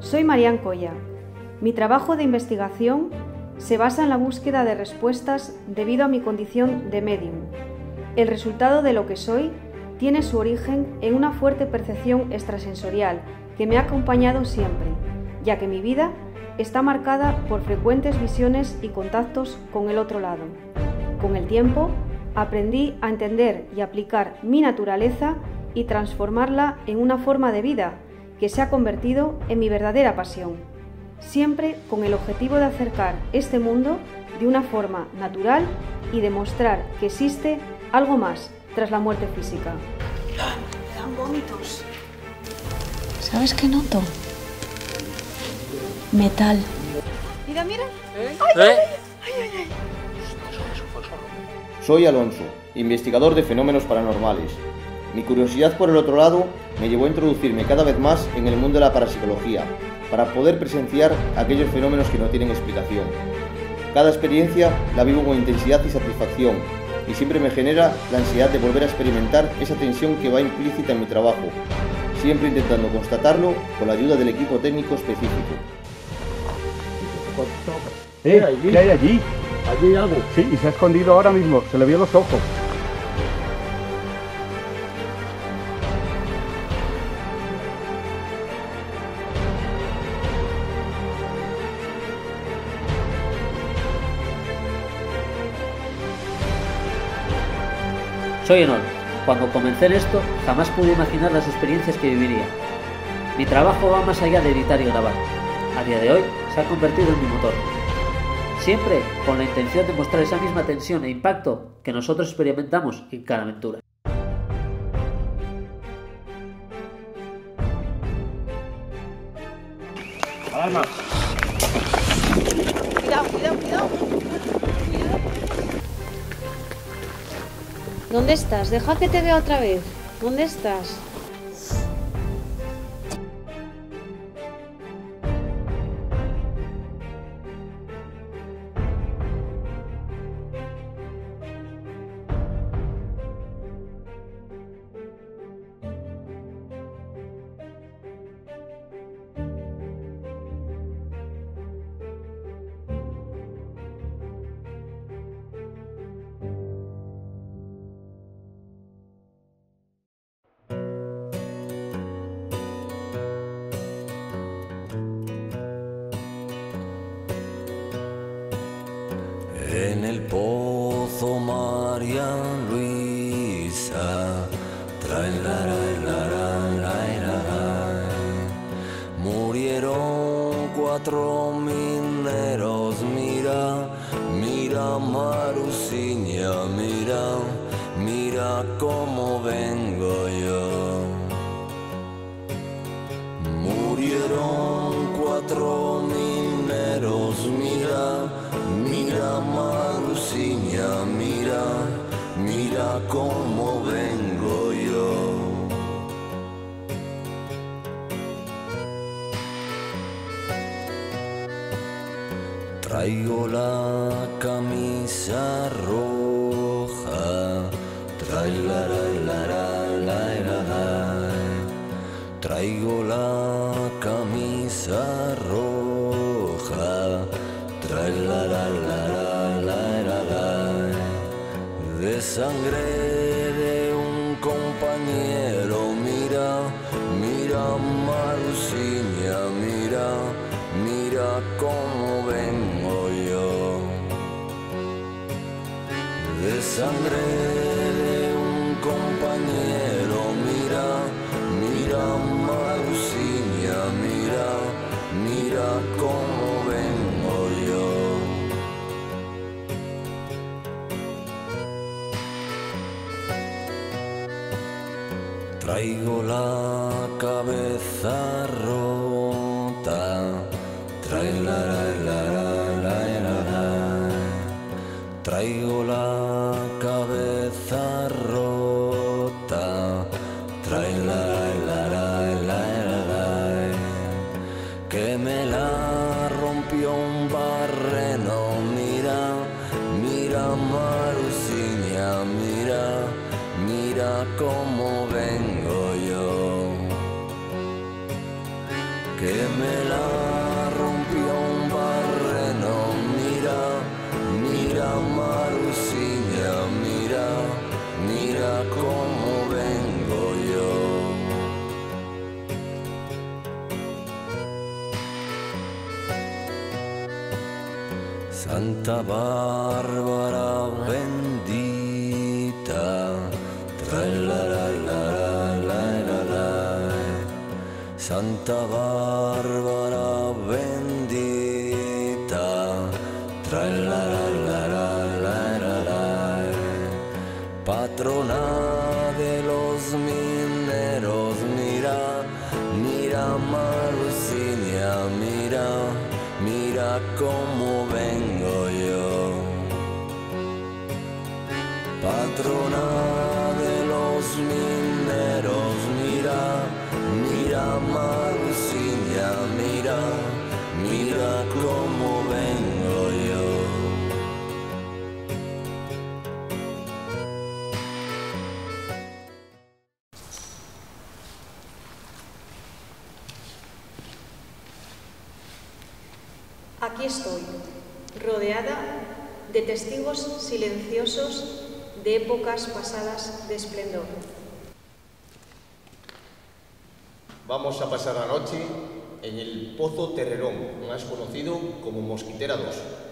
Soy Marian Coya. Mi trabajo de investigación se basa en la búsqueda de respuestas debido a mi condición de medium. El resultado de lo que soy tiene su origen en una fuerte percepción extrasensorial que me ha acompañado siempre, ya que mi vida está marcada por frecuentes visiones y contactos con el otro lado. Con el tiempo, aprendí a entender y aplicar mi naturaleza y transformarla en una forma de vida que se ha convertido en mi verdadera pasión, siempre con el objetivo de acercar este mundo de una forma natural y demostrar que existe algo más tras la muerte física. Me dan vómitos. ¿Sabes qué noto? Metal. Mira, mira. Soy Alonso, investigador de fenómenos paranormales. Mi curiosidad por el otro lado me llevó a introducirme cada vez más en el mundo de la parapsicología, para poder presenciar aquellos fenómenos que no tienen explicación. Cada experiencia la vivo con intensidad y satisfacción, y siempre me genera la ansiedad de volver a experimentar esa tensión que va implícita en mi trabajo, siempre intentando constatarlo con la ayuda del equipo técnico específico. ¿Qué hay allí? ¿Allí hay algo? Sí, y se ha escondido ahora mismo, se le vio los ojos. Soy Enol. Cuando comencé en esto, jamás pude imaginar las experiencias que viviría. Mi trabajo va más allá de editar y grabar. A día de hoy, se ha convertido en mi motor. Siempre con la intención de mostrar esa misma tensión e impacto que nosotros experimentamos en cada aventura. ¡Alarma! Cuidado. ¿Dónde estás? Deja que te vea otra vez. ¿Dónde estás? En el pozo María Luisa, murieron 4 mineros, mira Marusiña, mira cómo vengo yo. Murieron 4 mineros, mira Marusiña, mira cómo vengo yo. Traigo la camisa roja, traigo la camisa roja, de sangre de un compañero, mira Marusiña, mira cómo vengo yo. De sangre de un compañero, mira Marusiña, mira cómo vengo yo. Traigo la cabeza rota, traigo la cabeza rota, que me la rompió un barreno, mira Marusiña, mira cómo vengo yo. Que me la Santa Bárbara bendita, tra-la-la-la-la-la-la-la. Santa Bárbara bendita, tra-la-la-la-la-la-la-la. Patrona de los mineros, mira, mira Marusiña, mira, mira cómo vengo yo. Patrona de los mineros, mira, mira Marusiña, mira, mira cómo vengo yo. Aquí estoy, rodeada de testigos silenciosos de épocas pasadas de esplendor. Vamos a pasar la noche en el Pozo Terrerón, más conocido como Mosquitera 2.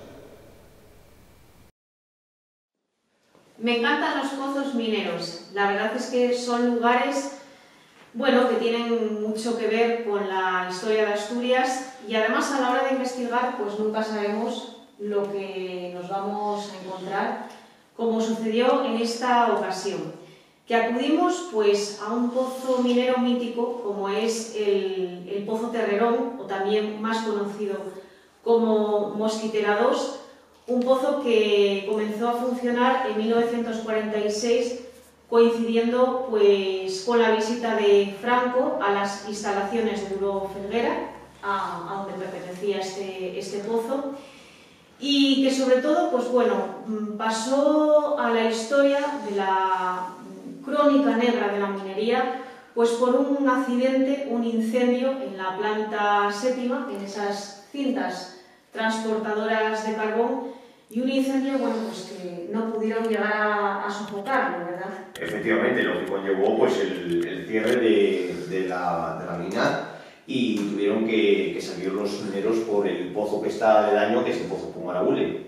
Me encantan los pozos mineros. La verdad es que son lugares, bueno, que tienen mucho que ver con la historia de Asturias y además a la hora de investigar pues nunca sabemos lo que nos vamos a encontrar, como sucedió en esta ocasión, que acudimos pues a un pozo minero mítico como es el Pozo Terrerón, o también más conocido como Mosquitera 2, un pozo que comenzó a funcionar en 1946 coincidiendo pues con la visita de Franco a las instalaciones de Duro Felguera, a donde pertenecía este pozo, y que sobre todo pues bueno, pasó a la historia de la crónica negra de la minería pues por un accidente, un incendio en la planta séptima, en esas cintas transportadoras de carbón, y un incendio bueno, pues que no pudieron llegar a sofocarlo, ¿verdad? Efectivamente, lo que conllevó pues, el cierre de la mina y tuvieron que salir los mineros por el pozo que está aledaño, que es el Pozo Pumarabule.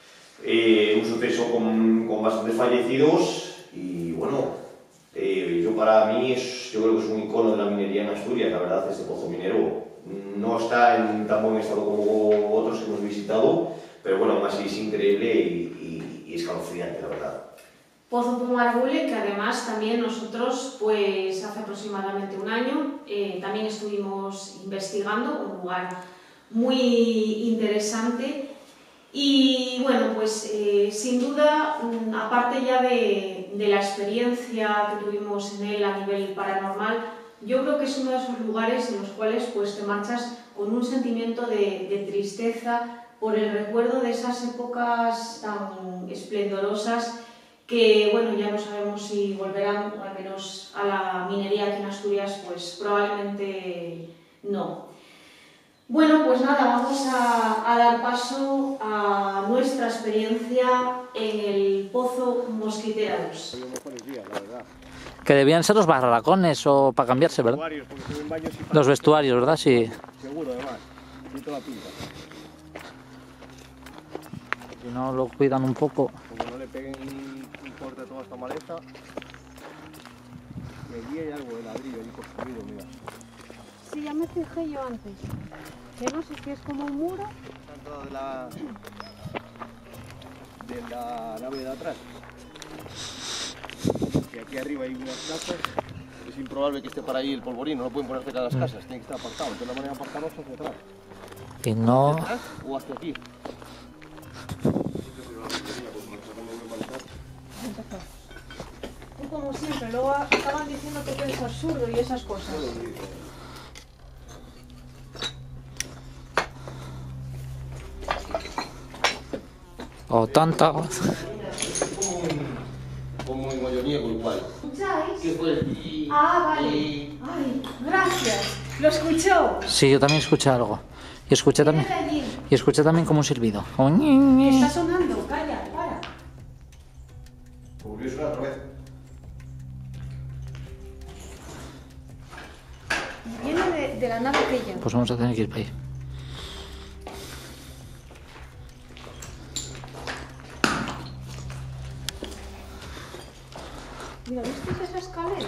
Un suceso con bastantes fallecidos y bueno, para mí yo creo que es un icono de la minería en Asturias, la verdad, este pozo minero. No está en tan buen estado como otros que hemos visitado, pero bueno, aún así es increíble y escalofriante, la verdad. Pozo Pumarabule, que además también nosotros, pues hace aproximadamente un año, también estuvimos investigando, un lugar muy interesante. Y bueno, pues sin duda, aparte ya de la experiencia que tuvimos en él a nivel paranormal, yo creo que es uno de esos lugares en los cuales pues, te marchas con un sentimiento de tristeza por el recuerdo de esas épocas tan esplendorosas que, bueno, ya no sabemos si volverán, o al menos a la minería aquí en Asturias, pues probablemente no. Bueno, pues nada, vamos a dar paso a nuestra experiencia en el Pozo Mosquitera 2. Que debían ser los barracones o para cambiarse, ¿verdad? Los vestuarios, ¿verdad? Sí. Seguro, además. Tiene toda la pinta. Si no lo cuidan un poco. Como no le peguen un corte a toda esta maleza. Y allí hay algo de ladrillo allí construido, mira. Sí, ya me fijé yo antes. Que no sé si es como un muro. Tanto de la nave de atrás. Y aquí arriba hay unas casas. Es improbable que esté para ahí el polvorín, no lo pueden poner cerca de las casas, tiene que estar apartado. Entonces la manera de apartarlos hacia atrás. Y no... ¿Hacia atrás o hasta aquí? Tú como siempre, luego acaban diciendo que eres absurdo y esas cosas. O tanta... Como en Molloniego igual. ¿Escucháis? ¿Qué fue? Ah, vale. Ay, gracias. ¿Lo escuchó? Sí, yo también escuché algo. Y escuché también, Viene de allí. y escuché también como un silbido. Como ñi, ñi. Está sonando, calla, para. Volvió a sonar otra vez. Viene de la nave aquella. Pues vamos a tener que ir para ahí. Mira, ¿viste esa escalera?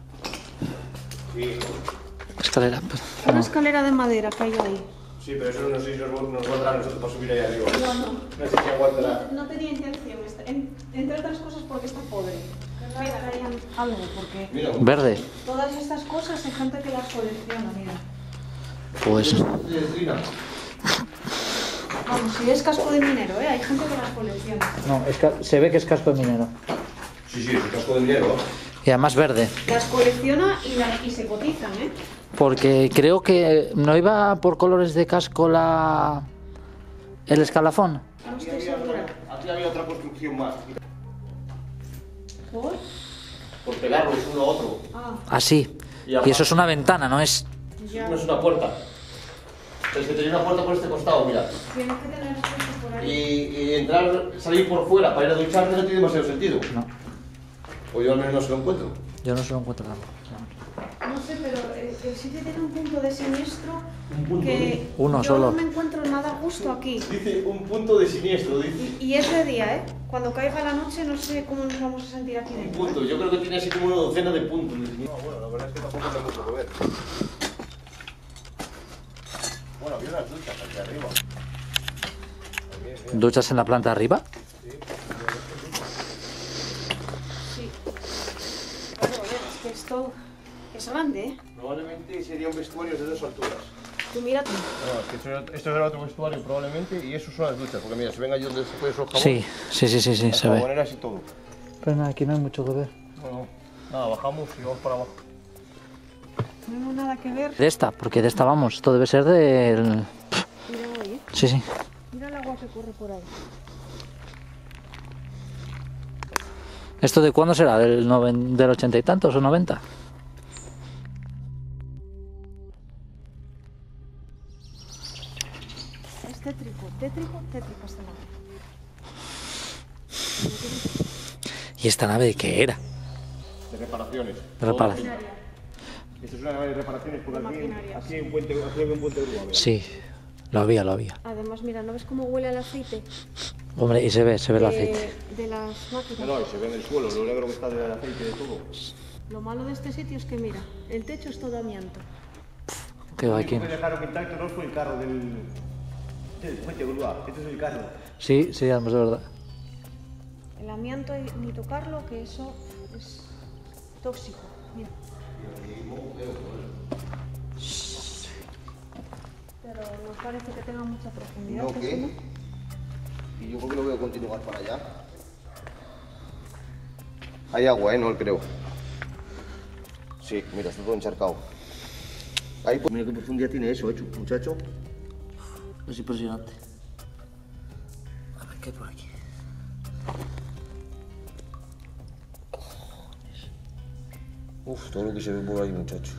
Sí, Escalera. Una escalera de madera que hay ahí. sí, pero eso no sé si nos va a dar a nosotros para subir ahí arriba. No. No sé si aguantará. No tenía intención, entre otras cosas porque está podre. Mira, traían algo, porque Mira, Verde. todas estas cosas hay gente que las colecciona, mira. Pues Trina. Vamos, si es casco de minero, hay gente que las colecciona. no, se ve que es casco de minero. Sí, sí, es un casco de minero. Y además verde. Las colecciona y se cotizan, ¿eh? Porque creo que no iba por colores de casco el escalafón. No estoy segura. Aquí había otra construcción más. ¿Por? Por pegarlos uno a otro. Ah, Así. Y eso es una ventana, no es. ya. No es una puerta. Es que tenía una puerta por este costado, mira. Tienes que tener cosas por ahí. Y entrar, salir por fuera para ir a ducharte no tiene demasiado sentido. No, O yo al menos no se lo encuentro. yo no se lo encuentro tanto. No sé, pero el sitio tiene un punto de siniestro punto que Uno yo solo. no me encuentro nada justo aquí. Dice un punto de siniestro, dice. Y es de día, ¿eh? Cuando caiga la noche no sé cómo nos vamos a sentir aquí Un dentro. punto, yo creo que tiene así como una docena de puntos. No, bueno, la verdad es que tampoco tengo mucho que ver. Bueno, había unas duchas aquí arriba. ¿Duchas en la planta de arriba? Sí. Claro, a ver, es que esto es grande, ¿eh? Probablemente sería un vestuario de 2 alturas. Tú mira tú. No, es que esto era otro vestuario probablemente y eso son las duchas, porque mira, se ven allí donde se puede jabón. Sí, se ve. Jaboneras y todo. Pero nada, aquí no hay mucho que ver. Bueno, nada, bajamos y vamos para abajo. No tengo nada que ver. De esta, porque de esta vamos. Esto debe ser del. Mira ahí, ¿eh? Sí, sí. Mira el agua que corre por ahí. ¿Esto de cuándo será? ¿Del 80 y tantos o 90? Es tétrico este lado. ¿Y esta nave de qué era? De reparaciones. De reparación. Esto es una nave de reparaciones porque Maquinaria. aquí hay un puente de grúa. Mira. Sí, lo había. Además, mira, ¿no ves cómo huele el aceite? Hombre, y se ve el aceite. De las máquinas. No, y se ve en el suelo, lo negro que está del aceite de todo. Lo malo de este sitio es que, mira, el techo es todo amianto. ¿Qué va aquí? Lo que dejaron intacto no fue el carro del puente de grúa. Este es el carro. Sí, además de verdad. El amianto hay ni tocarlo, que eso es tóxico. Mira. Pero no parece que tenga mucha profundidad. No, ¿te ¿qué? suena? Y yo creo que lo voy a continuar para allá. Hay agua, no creo. Sí, mira, está todo encharcado. Ahí, mira qué profundidad tiene eso, hecho, muchacho. Es impresionante. A ver, ¿qué hay por aquí? Uf, todo lo que se ve por ahí, muchacho.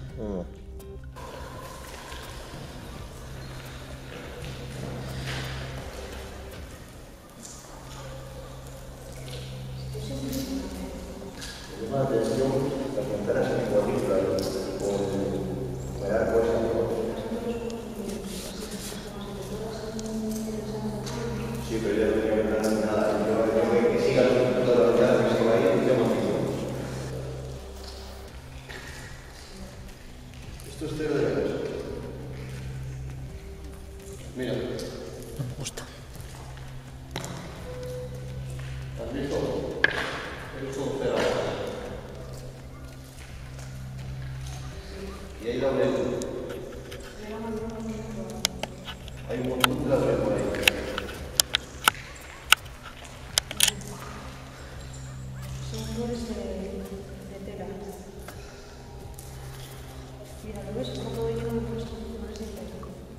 Mira, No me gusta. y ahí la veo. Hay un montón de ladrillos por ahí. Son flores de tela. Mira, ¿lo ves? Está todo lleno de flores de tela.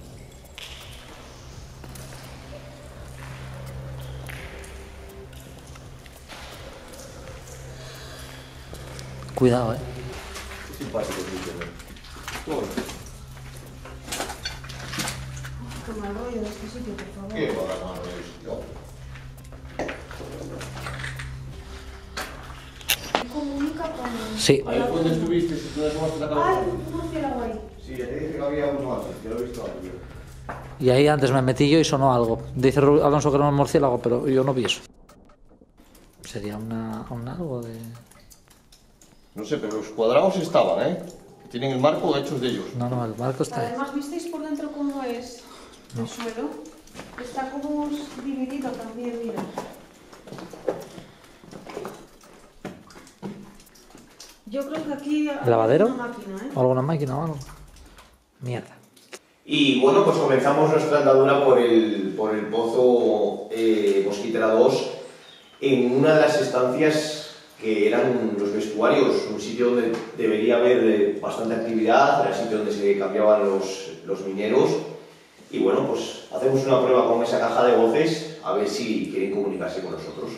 Cuidado, Qué simpático el sitio, ¿no? Todo. Toma el rollo de este sitio, por favor. ¿Qué va a dar mano de esto? Comunica con... Sí. Ahí fue donde estuviste, si tú asomaste la cabeza. ¡Ay! Un murciélago ahí. Sí, ya te dije que había uno antes, ya lo he visto antes. Y ahí antes me metí yo y sonó algo. Dice Alonso que era un murciélago, pero yo no vi eso. Sería un algo de... No sé, pero los cuadrados estaban, ¿eh? Tienen el marco hechos de ellos. No, no, el marco está ahí. Además, ¿visteis por dentro cómo es el suelo? Está como dividido también, mira. Yo creo que aquí hay ¿Lavadero? una máquina, ¿eh? ¿O alguna máquina o algo? Mierda. Y bueno, pues comenzamos nuestra andadura por el pozo Mosquitera 2 en una de las estancias que eran los vestuarios, un sitio donde debería haber bastante actividad, era el sitio donde se cambiaban los mineros. Y bueno, pues hacemos una prueba con esa caja de voces a ver si quieren comunicarse con nosotros.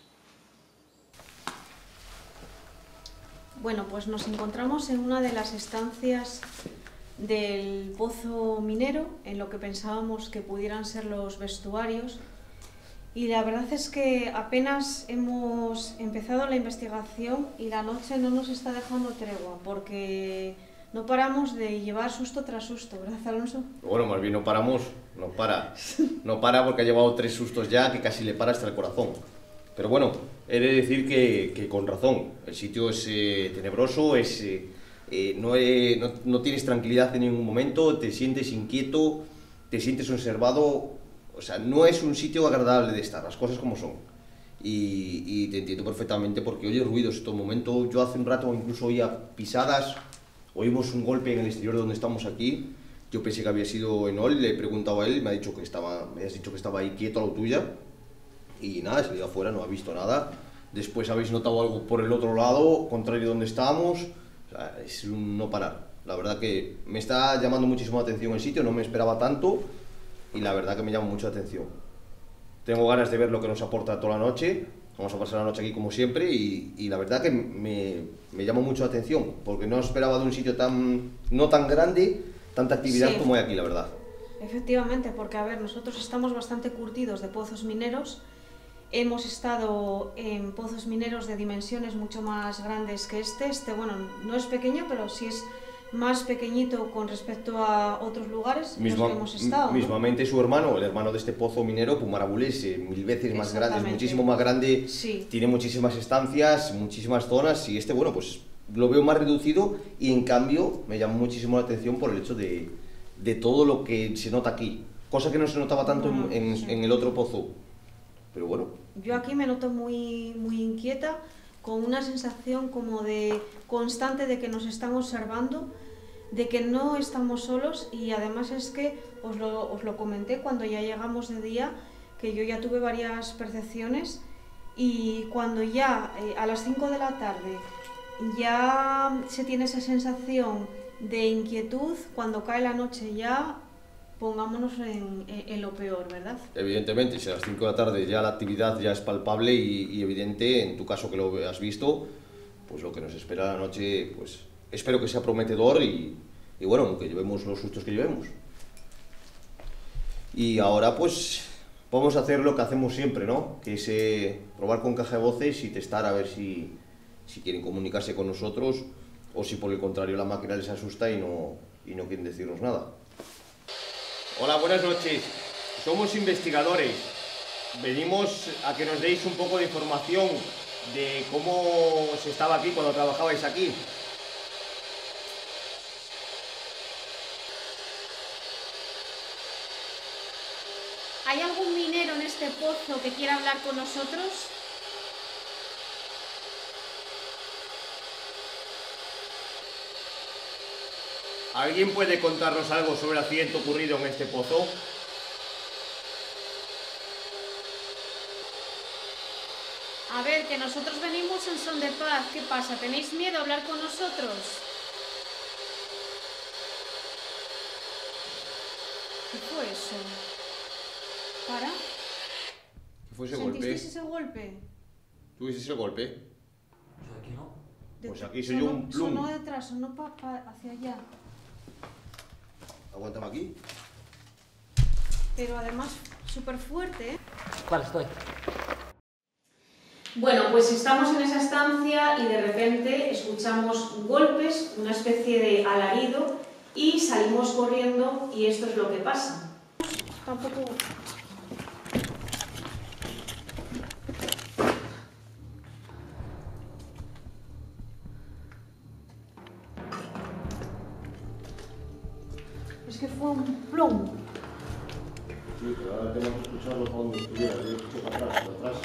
Bueno, pues nos encontramos en una de las estancias del pozo minero, en lo que pensábamos que pudieran ser los vestuarios. Y la verdad es que apenas hemos empezado la investigación y la noche no nos está dejando tregua, porque no paramos de llevar susto tras susto, ¿verdad, Alonso? Bueno, más bien no paramos, no para. No para porque ha llevado 3 sustos ya que casi le para hasta el corazón. Pero bueno, he de decir que con razón, el sitio es tenebroso, no tienes tranquilidad en ningún momento, te sientes inquieto, te sientes observado. O sea, no es un sitio agradable de estar, las cosas como son. Y te entiendo perfectamente porque oyes ruidos en todo momento. Yo hace un rato incluso oía pisadas, oímos un golpe en el exterior de donde estamos aquí. Yo pensé que había sido Enol, le he preguntado a él, me has dicho que estaba ahí quieto a lo tuya. Y nada, he salido afuera, no ha visto nada. Después habéis notado algo por el otro lado, contrario a donde estábamos. O sea, es un no parar. La verdad que me está llamando muchísimo la atención el sitio, no me esperaba tanto. Y la verdad que me llama mucho la atención. Tengo ganas de ver lo que nos aporta toda la noche. Vamos a pasar la noche aquí como siempre y la verdad que me llama mucho la atención porque no esperaba de un sitio no tan grande, tanta actividad Sí, como hay aquí, la verdad. efectivamente, porque a ver, nosotros estamos bastante curtidos de pozos mineros. Hemos estado en pozos mineros de dimensiones mucho más grandes que este. Bueno, no es pequeño, pero sí es más pequeñito con respecto a otros lugares en los que hemos estado, ¿no? Mismamente su hermano, el hermano de este pozo minero, Pumarabule, es 1000 veces más grande, es muchísimo más grande, sí. Tiene muchísimas estancias, muchísimas zonas y bueno, pues lo veo más reducido y en cambio me llama muchísimo la atención por el hecho de todo lo que se nota aquí, cosa que no se notaba tanto en el otro pozo, pero bueno. Yo aquí me noto muy inquieta, con una sensación como de constante de que nos están observando, de que no estamos solos y además es que os lo comenté cuando ya llegamos de día, que yo ya tuve varias percepciones y cuando ya a las 5 de la tarde ya se tiene esa sensación de inquietud, cuando cae la noche ya pongámonos en lo peor, ¿verdad? Evidentemente, si a las 5 de la tarde ya la actividad ya es palpable y evidente, en tu caso que lo has visto, pues lo que nos espera la noche, pues espero que sea prometedor y bueno, aunque llevemos los sustos que llevemos. Y ahora pues vamos a hacer lo que hacemos siempre, ¿no? Que es probar con caja de voces y testar a ver si quieren comunicarse con nosotros o si por el contrario la máquina les asusta y no quieren decirnos nada. Hola, buenas noches. Somos investigadores. Venimos a que nos deis un poco de información de cómo se estaba aquí cuando trabajabais aquí. ¿Hay algún minero en este pozo que quiera hablar con nosotros? ¿Alguien puede contarnos algo sobre el accidente ocurrido en este pozo? A ver, que nosotros venimos en son de paz. ¿Qué pasa? ¿Tenéis miedo a hablar con nosotros? ¿Qué fue eso? ¿Para? ¿Qué fue ese golpe? ¿Sentisteis ese golpe? ¿Tuviste ese golpe? Pues aquí no. Pues aquí se oyó un plum. Sonó detrás, sonó hacia allá. Aguántame aquí. Pero además súper fuerte, ¿eh? ¿Cuál estoy? Bueno, pues estamos en esa estancia y de repente escuchamos golpes, una especie de alarido y salimos corriendo y esto es lo que pasa. Tampoco... se fue un plomo. Sí, pero ahora tenemos que escucharlo para donde estuviera. Para atrás.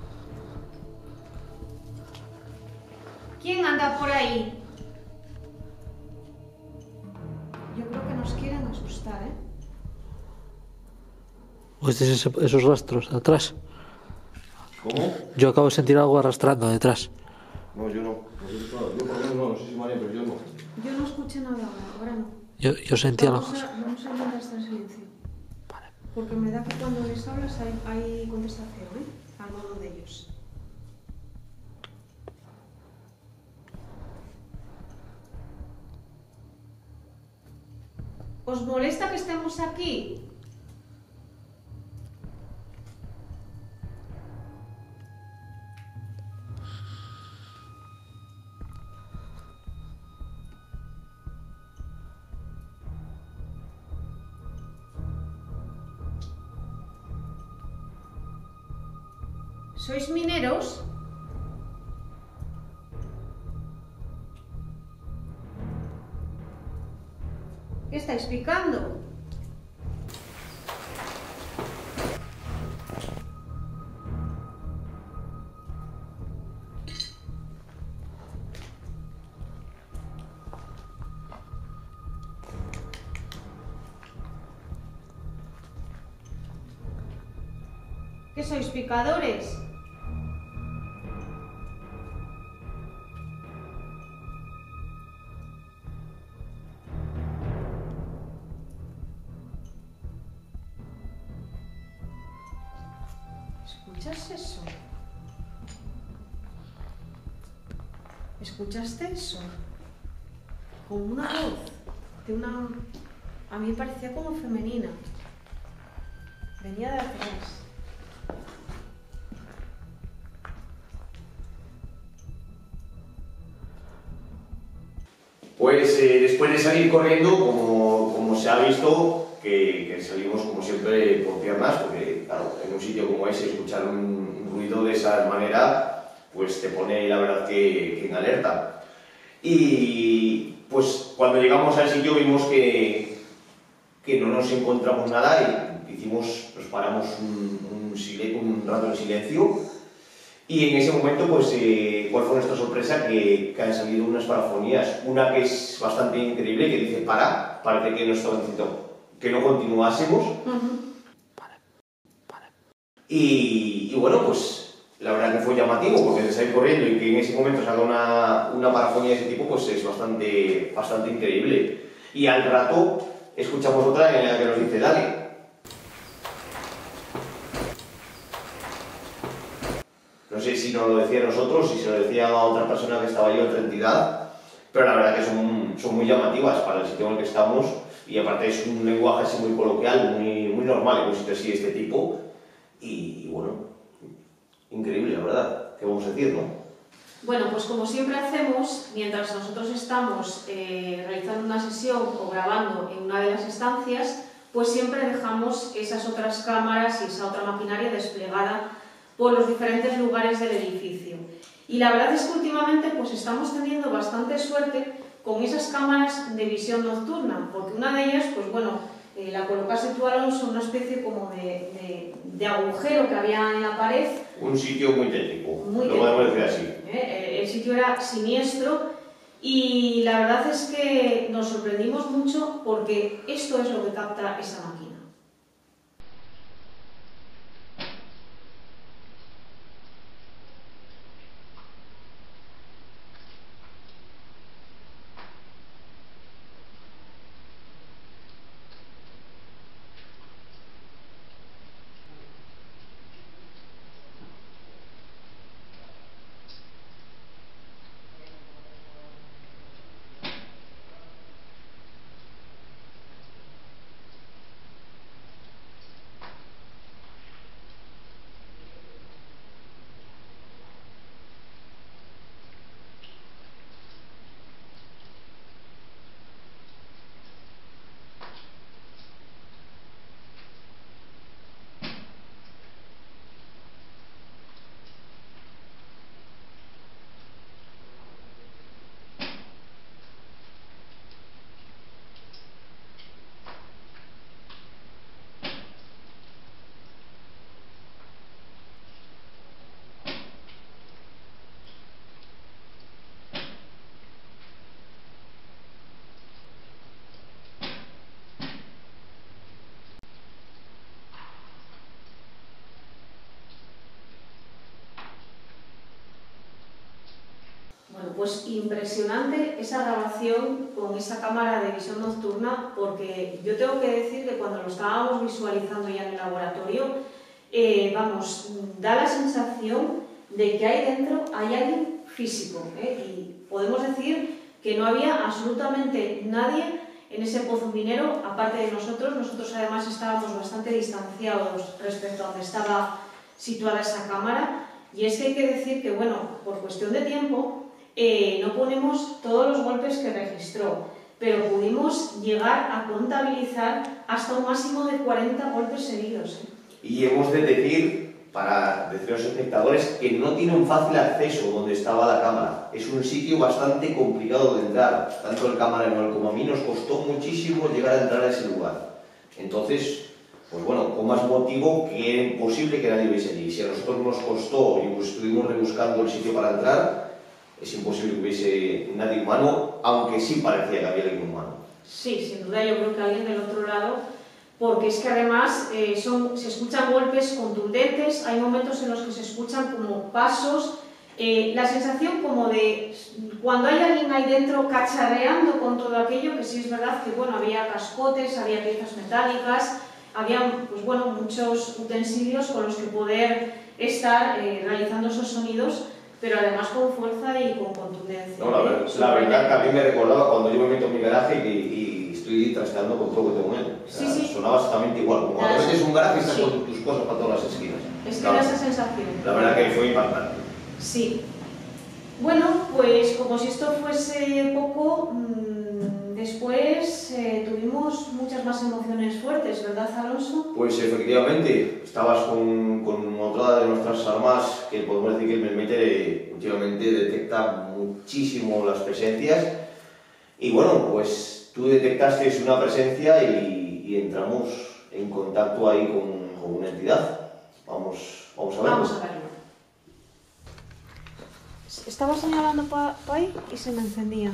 ¿Quién anda por ahí? Yo creo que nos quieren asustar, ¿eh? ¿Oíste esos rastros atrás? ¿Cómo? Yo acabo de sentir algo arrastrando detrás. No, yo no. Yo por lo menos no sé si María, pero yo no. Yo no escuché nada ahora no. Yo sentía algo. Vamos a intentar estar en silencio. Vale. Porque me da que cuando les hablas hay contestación, ¿eh? Al modo de ellos. ¿Os molesta que estemos aquí? ¿Sois mineros? ¿Qué estáis picando? ¿Qué sois picadores? ¿Escuchas eso? ¿Escuchaste eso? Como una voz de una... A mí me parecía como femenina. Venía de atrás. Pues después de salir corriendo, como se ha visto, que salimos como siempre por piernas, porque claro, en un sitio como ese escuchar un ruido de esa manera, pues te pone la verdad que en alerta. Y pues cuando llegamos al sitio vimos que no nos encontramos nada y nos paramos un rato en silencio. Y en ese momento, pues, ¿cuál fue nuestra sorpresa? Que han salido unas parafonías. Una que es bastante increíble, que dice parece que nos estaban diciendo que no continuásemos. Y bueno, pues, la verdad que fue llamativo, porque de salir corriendo y que en ese momento salga una parafonía de ese tipo, pues es bastante increíble. Y al rato escuchamos otra en la que nos dice, dale. No sé si nos lo decía a nosotros, si se lo decía a otra persona que estaba allí, otra entidad, pero la verdad que son muy llamativas para el sitio en el que estamos y aparte es un lenguaje así muy coloquial, muy normal en un sitio así de este tipo y bueno, increíble la verdad, ¿qué vamos a decir, no? Bueno, pues como siempre hacemos, mientras nosotros estamos realizando una sesión o grabando en una de las estancias, pues siempre dejamos esas otras cámaras y esa otra maquinaria desplegada por los diferentes lugares del edificio. Y la verdad es que últimamente pues estamos teniendo bastante suerte con esas cámaras de visión nocturna, porque una de ellas, pues bueno, la colocaste tú, Alonso, una especie como de agujero que había en la pared. Un sitio muy tétrico, lo podemos decir así. El sitio era siniestro y la verdad es que nos sorprendimos mucho porque esto es lo que capta esa máquina. pues impresionante esa grabación con esa cámara de visión nocturna, porque yo tengo que decir que cuando lo estábamos visualizando ya en el laboratorio, da la sensación de que ahí dentro hay alguien físico, y podemos decir que no había absolutamente nadie en ese pozo minero, aparte de nosotros. Nosotros además estábamos bastante distanciados respecto a donde estaba situada esa cámara, y es que hay que decir que, bueno, por cuestión de tiempo, no ponemos todos los golpes que registró, pero pudimos llegar a contabilizar hasta un máximo de 40 golpes seguidos. Y hemos de decir, para decir a los espectadores, que no tiene un fácil acceso donde estaba la cámara. Es un sitio bastante complicado de entrar. Tanto el camarero como a mí nos costó muchísimo llegar a entrar a ese lugar. Entonces, pues bueno, con más motivo que era imposible que nadie hubiese allí. Si a nosotros nos costó y pues estuvimos rebuscando el sitio para entrar, es imposible que hubiese nadie humano, aunque sí parecía que había alguien humano. Sí, sin duda yo creo que alguien del otro lado, porque es que además se escuchan golpes contundentes, hay momentos en los que se escuchan como pasos, la sensación como de cuando hay alguien ahí dentro cacharreando con todo aquello, que sí es verdad que bueno, había cascotes, había piezas metálicas, había pues bueno, muchos utensilios con los que poder estar realizando esos sonidos, pero además con fuerza y con contundencia. No, la verdad que a mí me recordaba cuando yo me meto en mi garaje y estoy trasteando con todo lo que tengo en él. O sea, sí. Sonaba exactamente igual, como cuando metes un garaje y estás con tus cosas para todas las esquinas. Es que da esa sensación. La verdad que fue impactante. Sí. Bueno, pues como si esto fuese poco, después tuvimos muchas más emociones fuertes, ¿verdad, Alonso? Pues efectivamente, estabas con otra de nuestras armas que podemos decir que el Melmeter últimamente detecta muchísimo las presencias, y bueno, pues tú detectaste una presencia y entramos en contacto ahí con una entidad. Vamos a verlo. Vamos a verlo. Estaba señalando para ahí y se me encendía.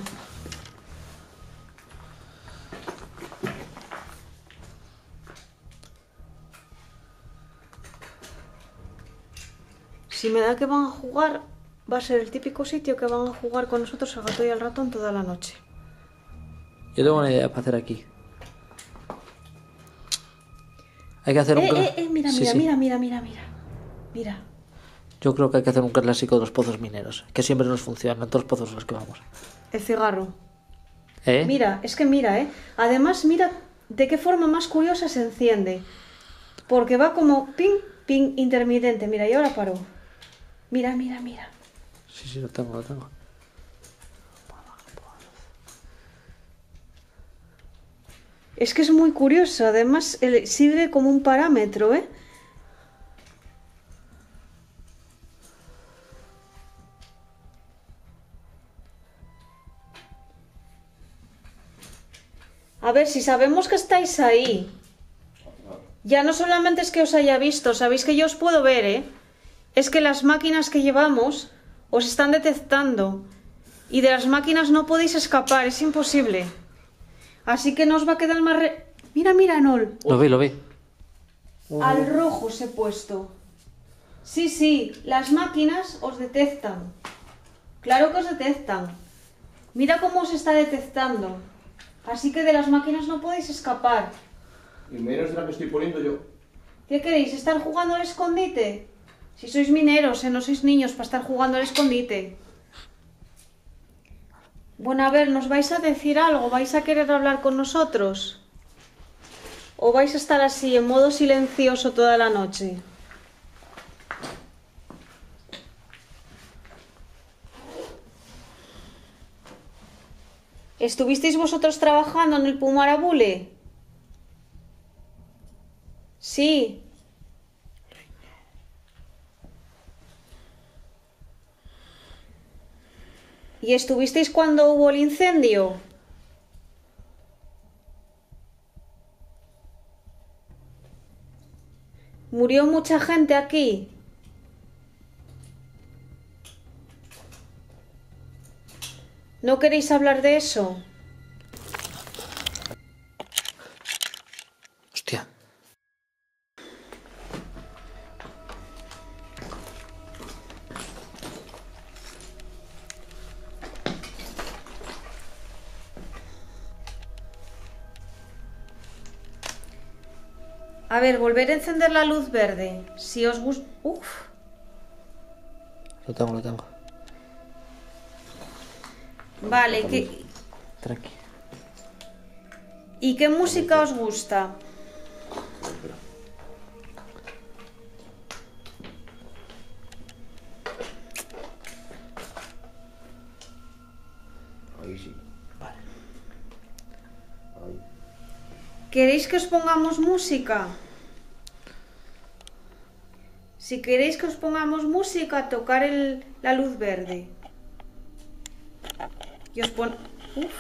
Si me da que van a jugar, va a ser el típico sitio que van a jugar con nosotros al gato y al ratón toda la noche. Yo tengo una idea para hacer aquí. Hay que hacer un... Mira, Sí, mira, sí. mira. Yo creo que hay que hacer un clásico de los pozos mineros, que siempre nos funciona en todos los pozos a los que vamos. El cigarro. ¿Eh? Mira, es que mira, Además, mira de qué forma más curiosa se enciende. Porque va como ping, ping intermitente. Mira, y ahora paró. Mira. Sí, lo tengo. Es que es muy curioso. Además, sirve como un parámetro, A ver, si sabemos que estáis ahí, ya no solamente es que os haya visto, sabéis que yo os puedo ver, Es que las máquinas que llevamos os están detectando y de las máquinas no podéis escapar, es imposible. Así que no os va a quedar más... Mira, Nol. Lo vi. Al rojo os he puesto. Sí, las máquinas os detectan. Claro que os detectan. Mira cómo os está detectando. Así que de las máquinas no podéis escapar. Y menos de la que estoy poniendo yo. ¿Qué queréis? ¿Estar jugando al escondite? Si sois mineros, no sois niños para estar jugando al escondite. Bueno, a ver, ¿nos vais a decir algo? ¿Vais a querer hablar con nosotros? ¿O vais a estar así, en modo silencioso toda la noche? ¿Estuvisteis vosotros trabajando en el Pumarabule? Sí. ¿Y estuvisteis cuando hubo el incendio? ¿Murió mucha gente aquí? ¿No queréis hablar de eso? Hostia. A ver, volver a encender la luz verde. Si os gusta... Uf. Lo tengo. Vale, ¿qué... Tranqui. ¿Y qué música os gusta? Ahí sí. Vale. Ahí. ¿Queréis que os pongamos música? Si queréis que os pongamos música, tocar la luz verde. Y os pon... Uf.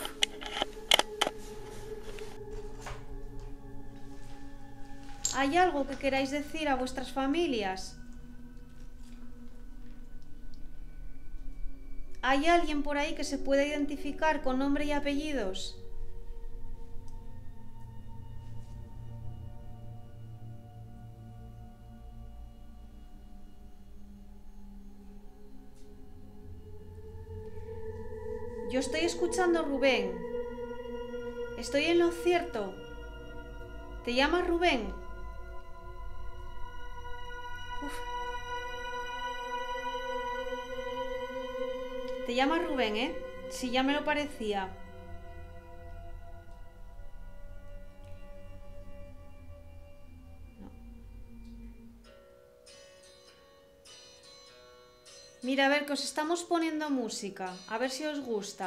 ¿Hay algo que queráis decir a vuestras familias? ¿Hay alguien por ahí que se pueda identificar con nombre y apellidos? Yo estoy escuchando a Rubén. ¿Estoy en lo cierto? ¿Te llamas Rubén? Uf. Te llamas Rubén, ¿eh? Sí, ya me lo parecía. No. Mira, a ver, que os estamos poniendo música. A ver si os gusta.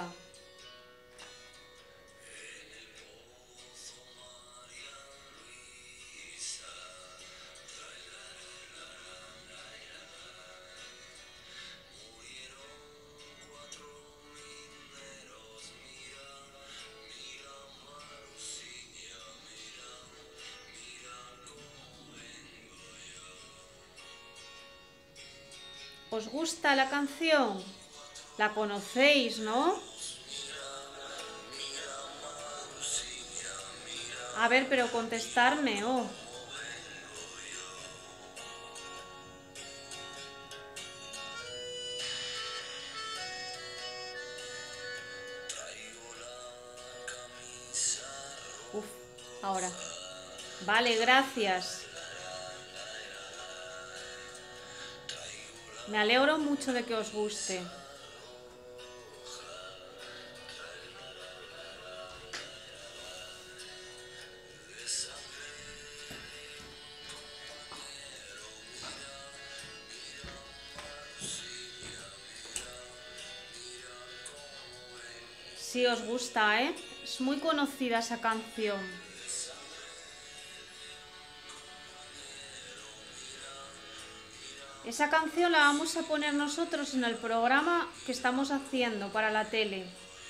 ¿Os gusta la canción? La conocéis, ¿no? A ver, pero contestarme, oh. Uf, ahora. Vale, gracias. Me alegro mucho de que os guste. Sí, os gusta, ¿eh? Es muy conocida esa canción. Esa canción la vamos a poner nosotros en el programa que estamos haciendo para la tele.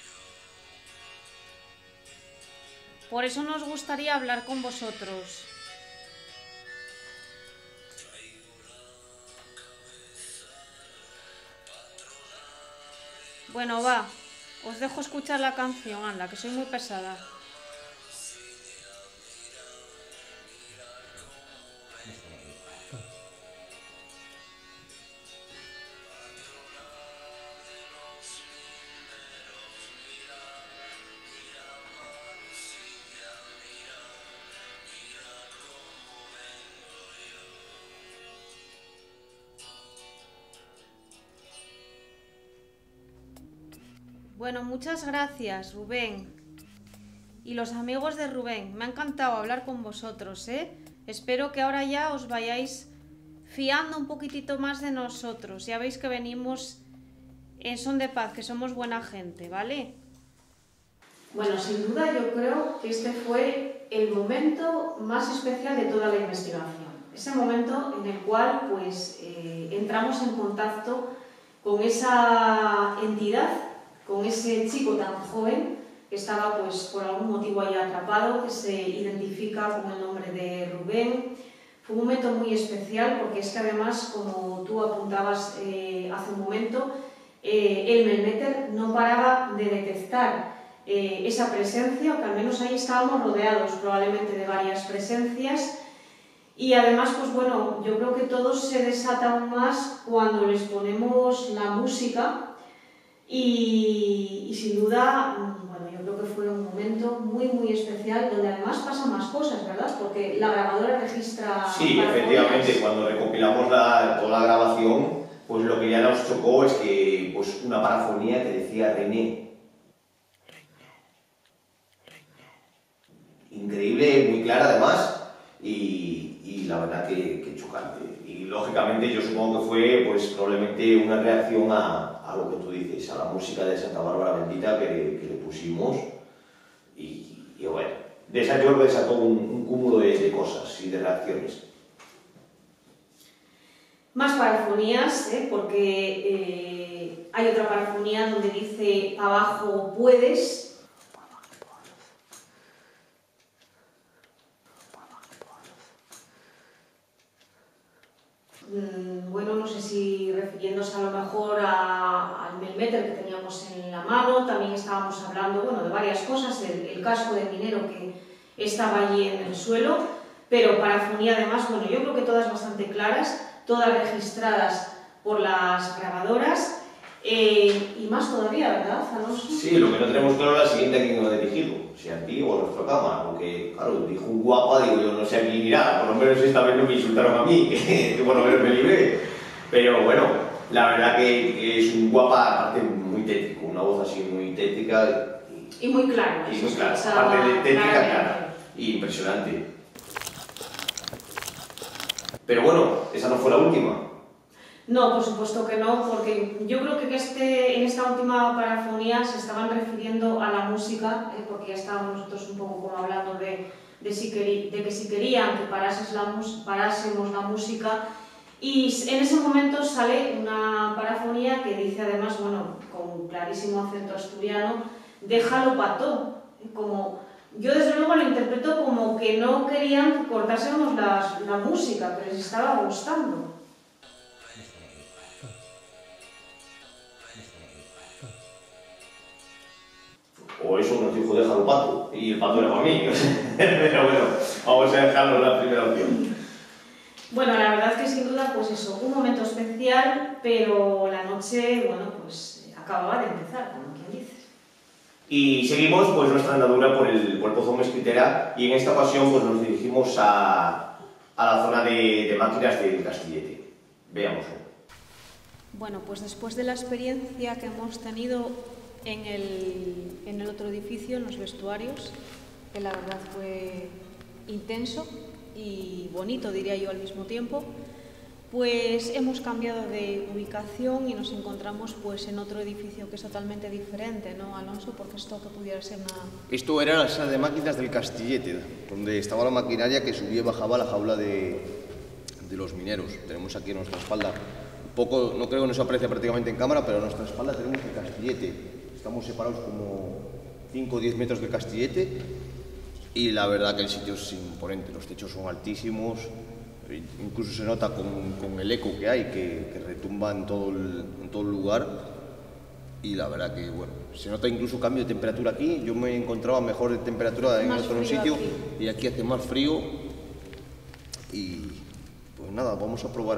Por eso nos gustaría hablar con vosotros. Bueno, va. Os dejo escuchar la canción, anda, que soy muy pesada. Bueno, muchas gracias, Rubén. Y los amigos de Rubén, me ha encantado hablar con vosotros, ¿eh? Espero que ahora ya os vayáis fiando un poquitito más de nosotros. Ya veis que venimos en son de paz, que somos buena gente, ¿vale? Bueno, sin duda yo creo que este fue el momento más especial de toda la investigación. Ese momento en el cual pues entramos en contacto con esa entidad, con ese chico tan joven que estaba pues por algún motivo ahí atrapado, que se identifica con el nombre de Rubén. Fue un momento muy especial porque es que además, como tú apuntabas hace un momento, el Melmeter no paraba de detectar esa presencia, que al menos ahí estábamos rodeados probablemente de varias presencias. Y además, pues bueno, yo creo que todo se desata aún más cuando les ponemos la música y sin duda, bueno, yo creo creo que fue un momento muy, muy especial, donde además pasan más cosas, ¿verdad? Porque la grabadora registra... Sí, efectivamente, cuando recopilamos toda la grabación, pues lo que ya nos chocó es que pues, una parafonía que decía René. Increíble, muy clara además, y la verdad que chocante. Y lógicamente yo supongo que fue pues, probablemente una reacción a lo que tú dices, a la música de Santa Bárbara Bendita que le pusimos. Y bueno, desató un cúmulo de cosas y de reacciones. Más parafonías, porque hay otra parafonía donde dice abajo puedes. Bueno, no sé si refiriéndose a lo mejor al Melmeter que teníamos en la mano, también estábamos hablando, bueno, de varias cosas, el casco de minero que estaba allí en el suelo, pero parafonía además, bueno, yo creo que todas bastante claras, todas registradas por las grabadoras, y más todavía, ¿verdad, Alonso? Sí, lo que no tenemos claro es la siguiente a quién nos ha dirigido, si a ti o a nuestra cámara, porque, claro, dijo un guapa, digo yo, no sé a quién irá, por lo menos esta vez no me insultaron a mí, que por lo menos me libré, pero bueno, la verdad que es un guapa, aparte muy tétrico, una voz así muy tétrica y muy clara. Y muy clara, aparte de tétrica, clara, y impresionante. Pero bueno, esa no fue la última. No, por supuesto que no, porque yo creo que en esta última parafonía se estaban refiriendo a la música, porque ya estábamos nosotros un poco como hablando de que si querían que parásemos la música, y en ese momento sale una parafonía que dice además, bueno, con clarísimo acento asturiano, déjalo pato, como... Yo desde luego lo interpreto como que no querían que cortásemos la música, que les estaba gustando. O eso nos dijo déjalo pato, y el pato era para mí. Pero bueno, vamos a dejarlo la primera opción. Bueno, la verdad es que sin duda, pues eso, un momento especial, pero la noche, bueno, pues acababa de empezar, como quien dice. Y seguimos pues nuestra andadura por el Pozo Mezquitera y en esta ocasión pues nos dirigimos a la zona de máquinas del Castillete. Veámoslo. Bueno, pues después de la experiencia que hemos tenido en el otro edificio, en los vestuarios, que la verdad fue intenso y bonito, diría yo, al mismo tiempo, pues hemos cambiado de ubicación y nos encontramos pues en otro edificio que es totalmente diferente, ¿no, Alonso? Porque esto que pudiera ser una... Esto era la sala de máquinas del Castillete, donde estaba la maquinaria que subía y bajaba la jaula de los mineros. Tenemos aquí a nuestra espalda, un poco, no creo que no se aprecia prácticamente en cámara, pero a nuestra espalda tenemos el Castillete. Estamos separados como 5 o 10 metros del Castillete y la verdad que el sitio es imponente, los techos son altísimos. Incluso se nota con el eco que hay, que retumba en todo el lugar, y la verdad que, bueno, se nota incluso cambio de temperatura aquí. Yo me encontraba mejor de temperatura en otro sitio y aquí hace más frío. Y pues nada, vamos a probar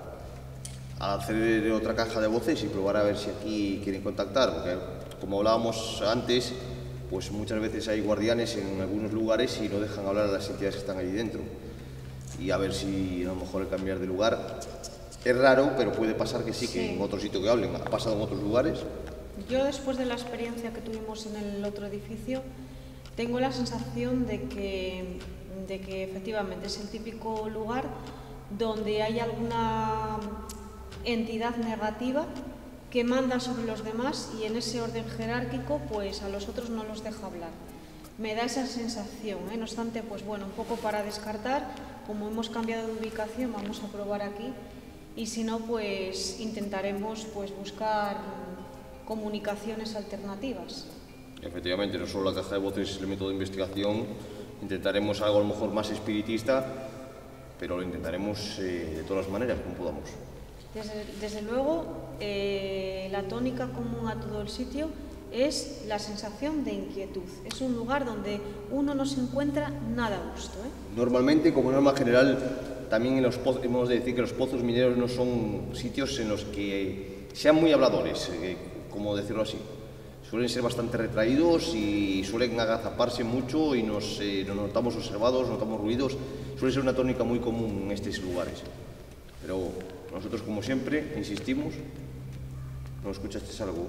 a hacer otra caja de voces y probar a ver si aquí quieren contactar, porque como hablábamos antes, pues muchas veces hay guardianes en algunos lugares y no dejan hablar a las entidades que están allí dentro. Y a ver si a lo mejor el cambiar de lugar es raro, pero puede pasar que sí, que en otro sitio que hablen. ¿Ha pasado en otros lugares? Yo, después de la experiencia que tuvimos en el otro edificio, tengo la sensación de que efectivamente es el típico lugar donde hay alguna entidad negativa que manda sobre los demás y en ese orden jerárquico pues a los otros no los deja hablar. Me da esa sensación, ¿eh? No obstante, pues bueno, un poco para descartar, como hemos cambiado de ubicación, vamos a probar aquí y si no, pues intentaremos pues buscar comunicaciones alternativas. Efectivamente, no solo la caja de voces es el método de investigación, intentaremos algo a lo mejor más espiritista, pero lo intentaremos de todas las maneras, como podamos. Desde luego, la tónica común a todo el sitio es la sensación de inquietud. Es un lugar donde uno no se encuentra nada a gusto, ¿eh? Normalmente, como norma general, también en los pozos, hemos de decir que los pozos mineros no son sitios en los que sean muy habladores, como decirlo así. suelen ser bastante retraídos y suelen agazaparse mucho y nos notamos observados, notamos ruidos. Suele ser una tónica muy común en estos lugares. Pero nosotros, como siempre, insistimos. ¿No escuchaste algo?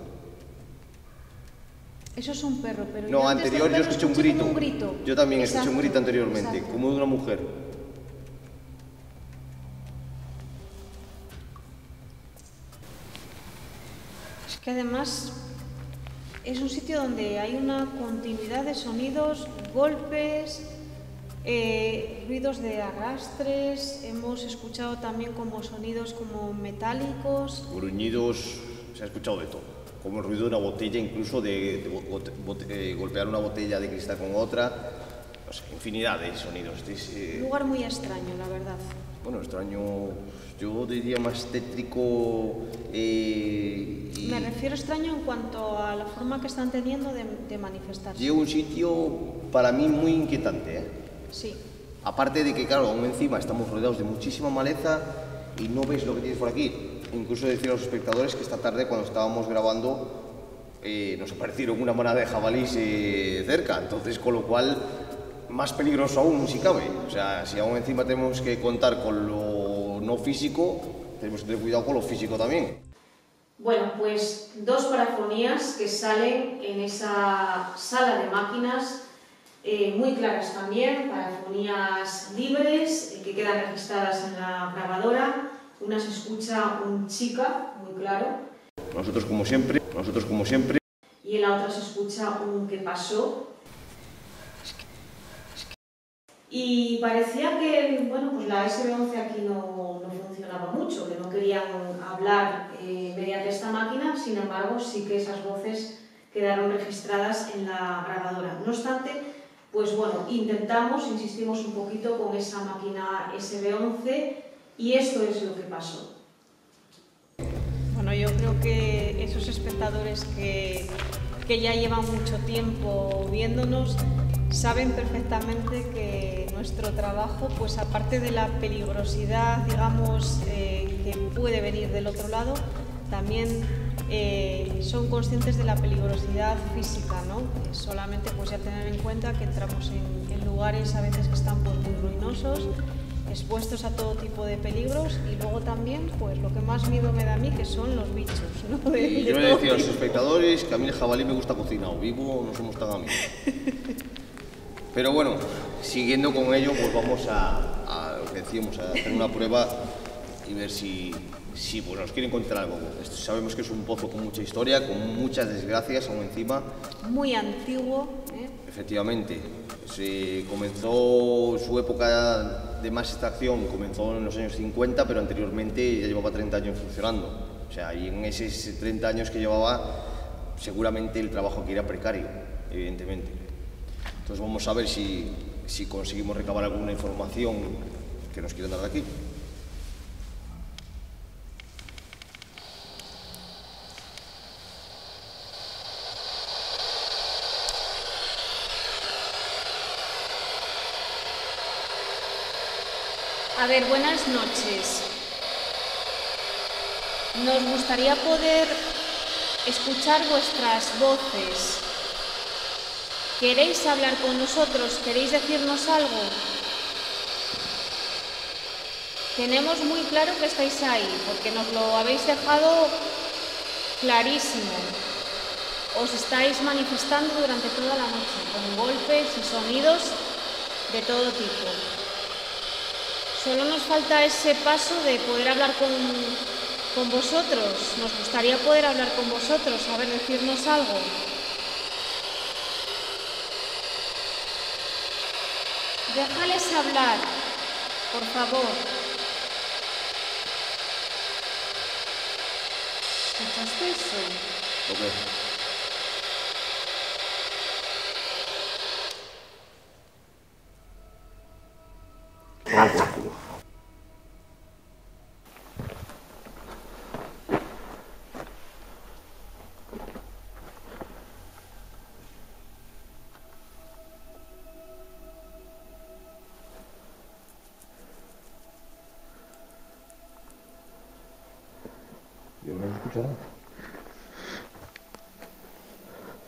Eso es un perro, pero No, anterior yo escuché un grito. como un grito. Yo también escuché Exacto, un grito anteriormente, exacto. como de una mujer. Es que además es un sitio donde hay una continuidad de sonidos, golpes, ruidos de arrastres. Hemos escuchado también como sonidos como metálicos. Gruñidos, se ha escuchado de todo. Como el ruido de una botella, incluso de golpear una botella de cristal con otra. No sé, infinidad de sonidos. Un lugar muy extraño, la verdad. Bueno, extraño, yo diría más tétrico. Me refiero extraño en cuanto a la forma que están teniendo de manifestarse. Llega un sitio para mí muy inquietante, ¿eh? Sí. Aparte de que, claro, aún encima estamos rodeados de muchísima maleza y no ves lo que tienes por aquí. Incluso decir a los espectadores que esta tarde, cuando estábamos grabando, nos aparecieron una manada de jabalíes cerca, entonces, con lo cual, más peligroso aún, si cabe. O sea, si aún encima tenemos que contar con lo no físico, tenemos que tener cuidado con lo físico también. Bueno, pues 2 parafonías que salen en esa sala de máquinas, muy claras también, parafonías libres que quedan registradas en la grabadora. Una se escucha un chica, muy claro. Nosotros como siempre. Y en la otra se escucha un que pasó. Y parecía que, bueno, pues la SB11 aquí no funcionaba mucho, que no querían hablar mediante esta máquina, sin embargo, sí que esas voces quedaron registradas en la grabadora. No obstante, pues bueno, insistimos un poquito con esa máquina SB11 y esto es lo que pasó. Bueno, yo creo que esos espectadores que ya llevan mucho tiempo viéndonos saben perfectamente que nuestro trabajo, pues aparte de la peligrosidad, digamos, que puede venir del otro lado, también son conscientes de la peligrosidad física, ¿no? Solamente pues ya tener en cuenta que entramos en lugares a veces que están pues, muy ruinosos, expuestos a todo tipo de peligros y luego también pues lo que más miedo me da a mí que son los bichos, ¿no? Y yo le decía a los espectadores que a mí el jabalí me gusta cocinado, vivo no somos tan amigos. Pero bueno, siguiendo con ello, pues vamos a lo que decíamos, a hacer una prueba y ver si pues, nos quieren contar algo. Sabemos que es un pozo con mucha historia, con muchas desgracias aún encima. Muy antiguo, ¿eh? Efectivamente, se comenzó su época de más extracción, comenzó en los años 50, pero anteriormente ya llevaba 30 años funcionando. O sea, y en esos 30 años que llevaba, seguramente el trabajo aquí era precario, evidentemente. Entonces vamos a ver si conseguimos recabar alguna información que nos quieran dar de aquí. A ver, buenas noches. Nos gustaría poder escuchar vuestras voces. ¿Queréis hablar con nosotros? ¿Queréis decirnos algo? Tenemos muy claro que estáis ahí, porque nos lo habéis dejado clarísimo. Os estáis manifestando durante toda la noche, con golpes y sonidos de todo tipo. Solo nos falta ese paso de poder hablar con vosotros. Nos gustaría poder hablar con vosotros, saber decirnos algo. Déjales hablar, por favor. ¿Escuchaste eso? Okay. Yo no he escuchado.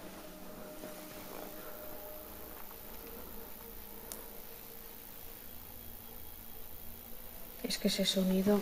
Es que ese sonido...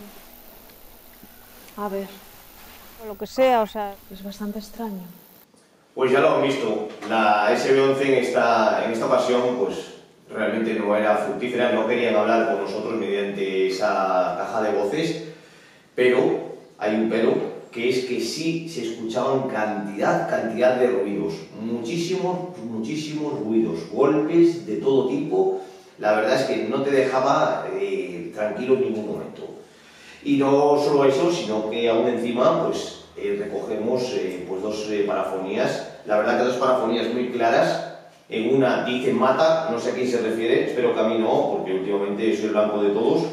A ver, o lo que sea, o sea, es bastante extraño. Pues ya lo han visto, la SB11 en esta ocasión pues realmente no era fructífera, no querían hablar con nosotros mediante esa caja de voces, pero hay un pero, que es que sí se escuchaban cantidad de ruidos, muchísimos ruidos, golpes de todo tipo. La verdad es que no te dejaba tranquilo en ningún momento. Y no solo eso, sino que aún encima pues recogemos pues dos parafonías, la verdad que dos parafonías muy claras. En una dice mata, no sé a quién se refiere, espero que a mí no, porque últimamente soy el blanco de todos.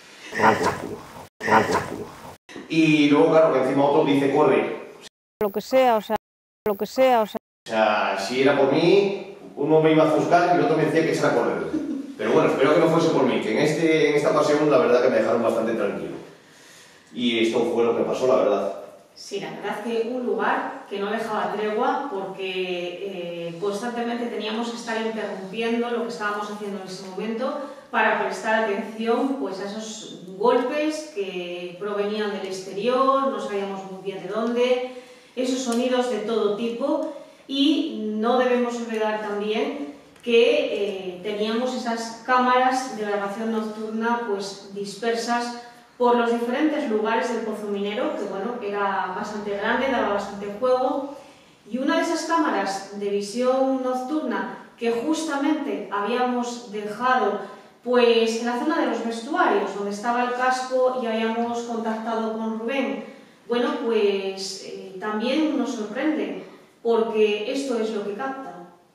Y luego, claro, que encima otro dice corre. Lo que sea, o sea, lo que sea, o sea. O sea, si era por mí, uno me iba a ofuscar y el otro me decía que echara a correr. Pero bueno, espero que no fuese por mí, que en esta ocasión la verdad que me dejaron bastante tranquilo. Y esto fue lo que pasó, la verdad. Sí, la verdad que un lugar que no dejaba tregua porque constantemente teníamos que estar interrumpiendo lo que estábamos haciendo en ese momento para prestar atención pues, a esos golpes que provenían del exterior, no sabíamos muy bien de dónde, esos sonidos de todo tipo y no debemos olvidar también que teníamos esas cámaras de grabación nocturna pues, dispersas por los diferentes lugares del Pozo Minero, que bueno, era bastante grande, daba bastante juego, y una de esas cámaras de visión nocturna que justamente habíamos dejado pues, en la zona de los vestuarios, donde estaba el casco y habíamos contactado con Rubén, bueno, pues también nos sorprende, porque esto es lo que capta.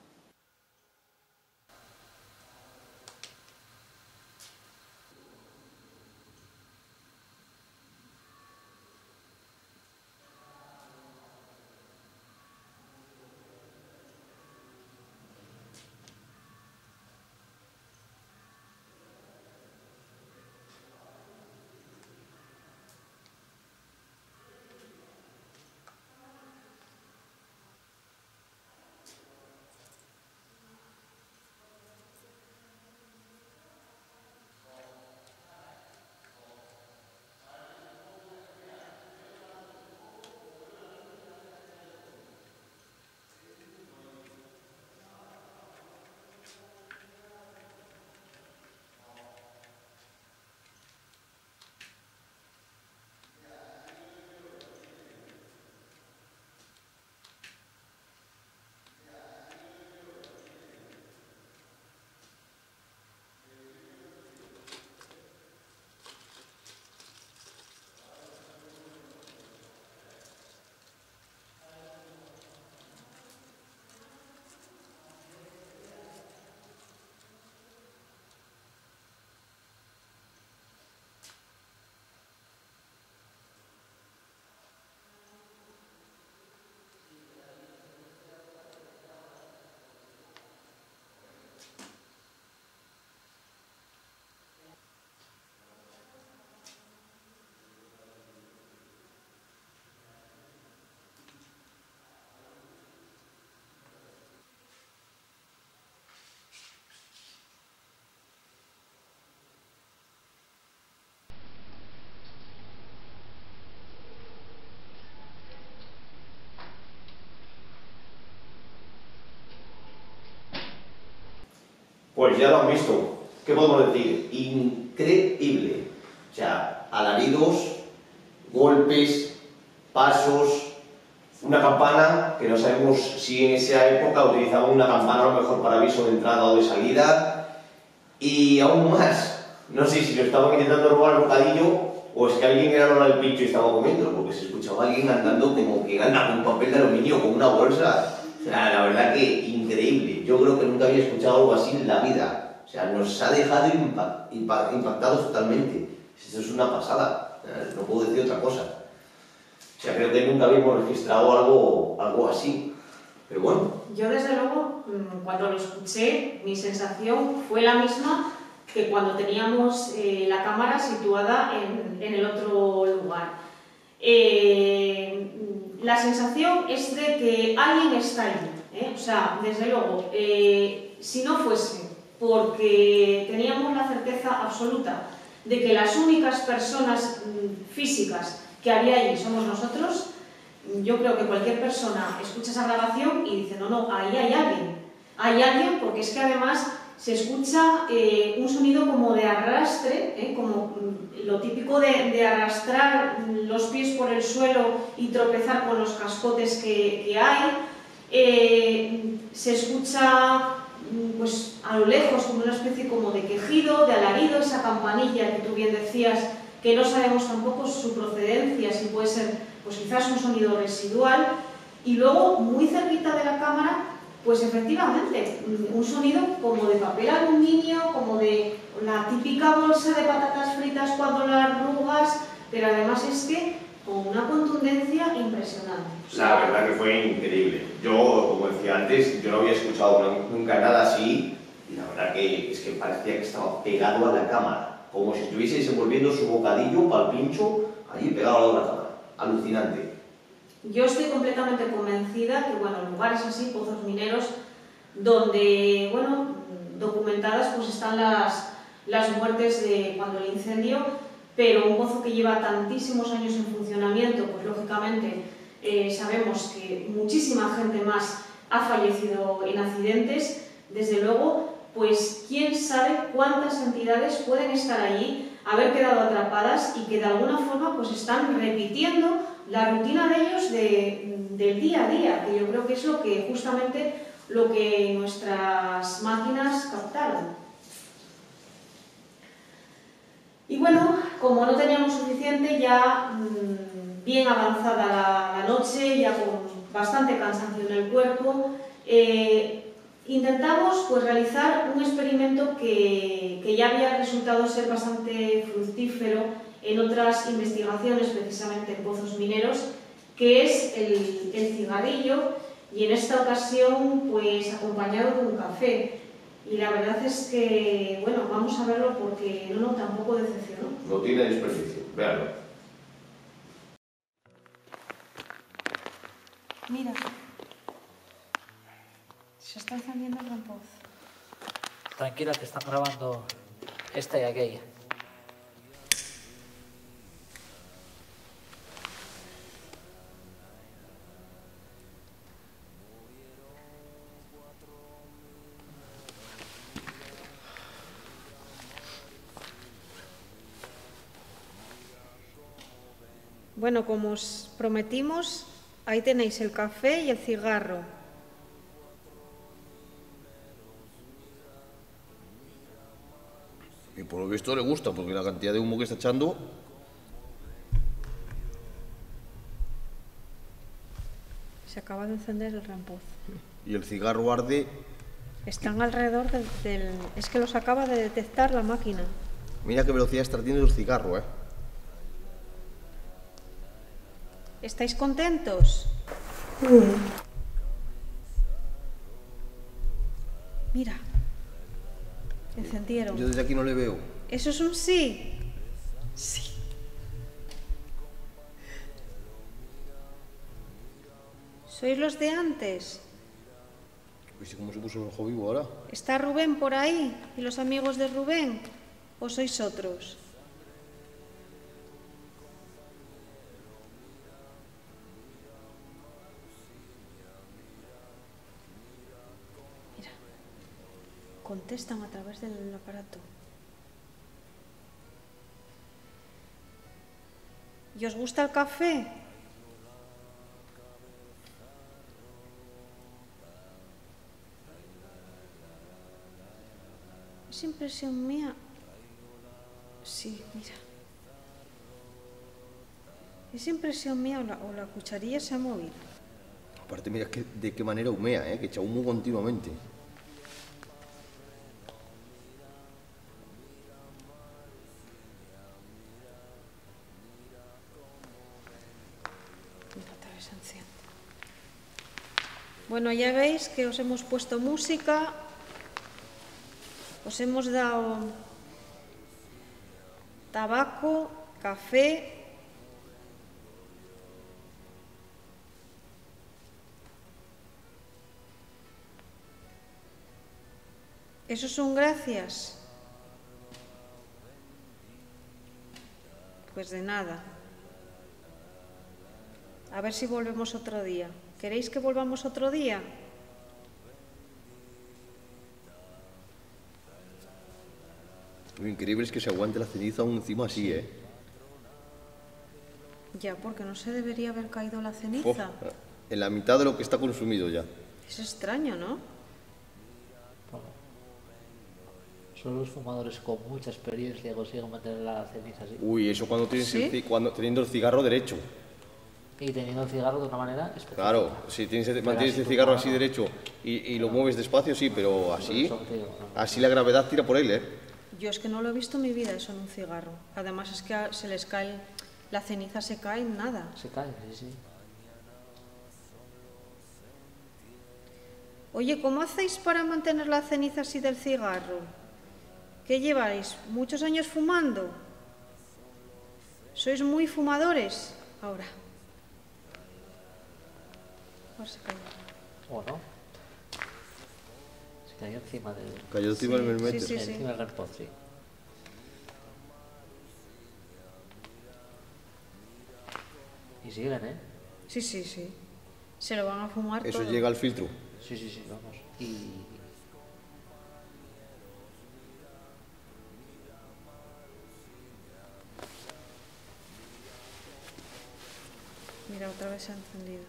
Pues ya lo han visto. ¿Qué podemos decir? Increíble. O sea, alaridos, golpes, pasos, una campana, que no sabemos si en esa época utilizaban una campana a lo mejor para aviso de entrada o de salida. Y aún más, no sé si lo estaban intentando robar el bocadillo o es que alguien era Lola del Pincho y estaba comiendo, porque se escuchaba a alguien andando como que anda con papel de aluminio, con una bolsa. O sea, la verdad que increíble. Yo creo que nunca había escuchado algo así en la vida. O sea, nos ha dejado impactados totalmente. Esto es una pasada. No puedo decir otra cosa. O sea, creo que nunca habíamos registrado algo así. Pero bueno. Yo, desde luego, cuando lo escuché, mi sensación fue la misma que cuando teníamos la cámara situada en el otro lugar. La sensación es de que alguien está ahí, o sea, desde luego, si no fuese porque teníamos la certeza absoluta de que las únicas personas físicas que había allí somos nosotros, yo creo que cualquier persona escucha esa grabación y dice, no, no, ahí hay alguien. Hay alguien porque es que además se escucha un sonido como de arrastre, como lo típico de arrastrar los pies por el suelo y tropezar con los cascotes que hay. Se escucha pues, a lo lejos como una especie como de quejido, de alarido, esa campanilla que tú bien decías, que no sabemos tampoco su procedencia, si puede ser pues quizás un sonido residual, y luego muy cerquita de la cámara, pues efectivamente, un sonido como de papel aluminio, como de la típica bolsa de patatas fritas cuando la arrugas, pero además es que con una contundencia impresionante. La verdad que fue increíble. Yo, como decía antes, yo no había escuchado nunca nada así, y la verdad que es que parecía que estaba pegado a la cámara, como si estuviese desenvolviendo su bocadillo para el pincho, allí pegado a la otra cámara. Alucinante. Yo estoy completamente convencida que, bueno, lugares así, pozos mineros, donde, bueno, documentadas pues están las muertes de cuando el incendio, pero un pozo que lleva tantísimos años en funcionamiento, pues lógicamente sabemos que muchísima gente más ha fallecido en accidentes, desde luego, pues quién sabe cuántas entidades pueden estar allí, haber quedado atrapadas y que de alguna forma pues están repitiendo la rutina de ellos del día a día, que yo creo que es justamente lo que nuestras máquinas captaron. Y bueno, como no teníamos suficiente, ya bien avanzada la noche, ya con bastante cansancio en el cuerpo, intentamos pues, realizar un experimento que ya había resultado ser bastante fructífero en otras investigaciones, precisamente en pozos mineros, que es el cigarrillo, y en esta ocasión pues acompañado de un café. Y la verdad es que, bueno, vamos a verlo porque no, tampoco decepcionó. No tiene desperdicio, véanlo. Mira, se está encendiendo el rampoz. Tranquila, que están grabando esta y aquella. Bueno, como os prometimos, ahí tenéis el café y el cigarro. Y por lo visto le gusta, porque la cantidad de humo que está echando... Se acaba de encender el rampoz. Y el cigarro arde... Están alrededor del... Es que los acaba de detectar la máquina. Mira qué velocidad está ardiendo el cigarro, ¿eh? ¿Estáis contentos? Mira, encendieron. Yo desde aquí no le veo. ¿Eso es un sí? Sí. ¿Sois los de antes? ¿Viste cómo se puso el ojo vivo ahora? ¿Está Rubén por ahí? ¿Y los amigos de Rubén? ¿O sois otros? Contestan a través del aparato. ¿Y os gusta el café? ¿Es impresión mía? Sí, mira. ¿Es impresión mía o la cucharilla se ha movido? Aparte, mira de qué manera humea, que echa humo continuamente. Bueno, ya veis que os hemos puesto música, os hemos dado tabaco, café. ¿Eso son gracias? Pues de nada. A ver si volvemos otro día. ¿Queréis que volvamos otro día? Lo increíble es que se aguante la ceniza aún encima así, ¿eh? Ya, porque no se debería haber caído la Uf, ceniza. en la mitad de lo que está consumido ya. Es extraño, ¿no? Solo los fumadores con mucha experiencia consiguen mantener la ceniza así. Uy, eso cuando tienes ¿Sí? teniendo el cigarro derecho. Y teniendo el cigarro de una manera específica. Claro, si mantienes así el cigarro tú, así no. derecho y lo mueves despacio, sí, pero así, Eso te digo, no. así la gravedad tira por él, ¿eh? Yo es que no lo he visto en mi vida eso en un cigarro. Además es que se les cae, la ceniza se cae en nada. Se cae, sí, sí. Oye, ¿cómo hacéis para mantener la ceniza así del cigarro? ¿Qué lleváis? ¿Muchos años fumando? ¿Sois muy fumadores? Ahora. Ahora se cayó. ¿O no? Se cayó encima del... Cayó encima del melmeter. sí, sí. Encima del repot, sí. Y siguen, ¿eh? Sí, sí, sí. Se lo van a fumar Eso todo. llega al filtro. Sí, sí, sí, vamos. Y... Mira, otra vez se ha encendido.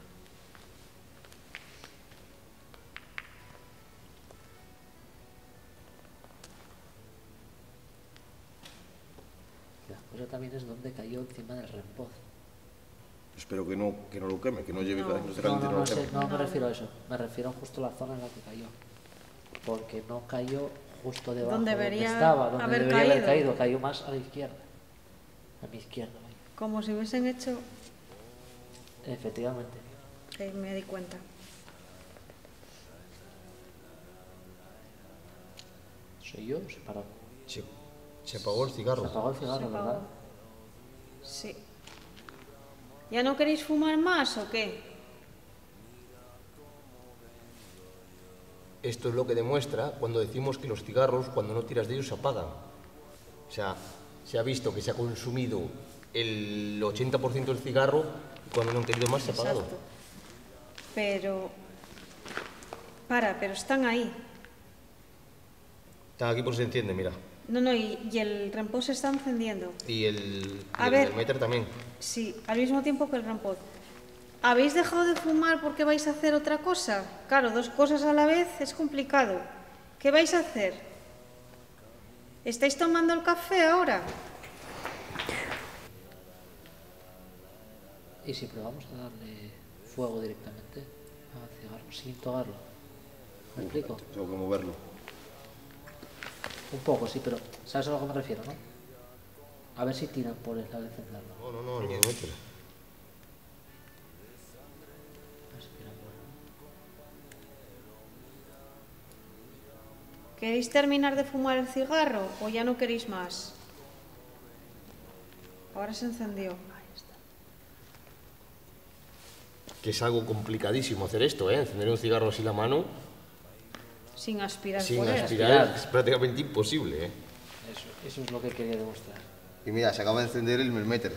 La cosa también es dónde cayó encima del repot. Espero que no lo queme, que no lleve No. no se No, caliente, no, no no, lo queme. no me refiero a eso. Me refiero justo a la zona en la que cayó. Porque no cayó justo debajo Donde de donde debería estaba, donde haber debería haber caído. caído. Cayó más a la izquierda. A mi izquierda, vaya. Como si hubiesen hecho... Efectivamente. me di cuenta. ¿Soy yo o se paró? Se apagó el cigarro. Se apagó el Se cigarro, apagó. ¿verdad? Sí. ¿Ya no queréis fumar más o qué? Esto es lo que demuestra cuando decimos que los cigarros, cuando no tiras de ellos, se apagan. O sea, se ha visto que se ha consumido el 80% del cigarro y cuando no han querido más se ha apagado. Exacto. Pero... pero están ahí. Está aquí por si se enciende, mira. No, no, y el rempot se está encendiendo. Y el A ver. meter también. Sí, al mismo tiempo que el rempot. ¿Habéis dejado de fumar porque vais a hacer otra cosa? Claro, dos cosas a la vez es complicado. ¿Qué vais a hacer? ¿Estáis tomando el café ahora? ¿Y si probamos a darle fuego directamente al cigarro sin tocarlo? ¿Me explico? Tengo que moverlo. Un poco, sí, pero ¿sabes a lo que me refiero, no? A ver si tiran por el al encenderlo. No, el meter. A ver si tiran por él. ¿Queréis terminar de fumar el cigarro o ya no queréis más? Ahora se encendió. Que es algo complicadísimo hacer esto, ¿eh? Encender un cigarro así la mano Sin aspirar sin por él. aspirar es prácticamente imposible, ¿eh? Eso es lo que quería demostrar. Y mira, se acaba de encender el melmeter.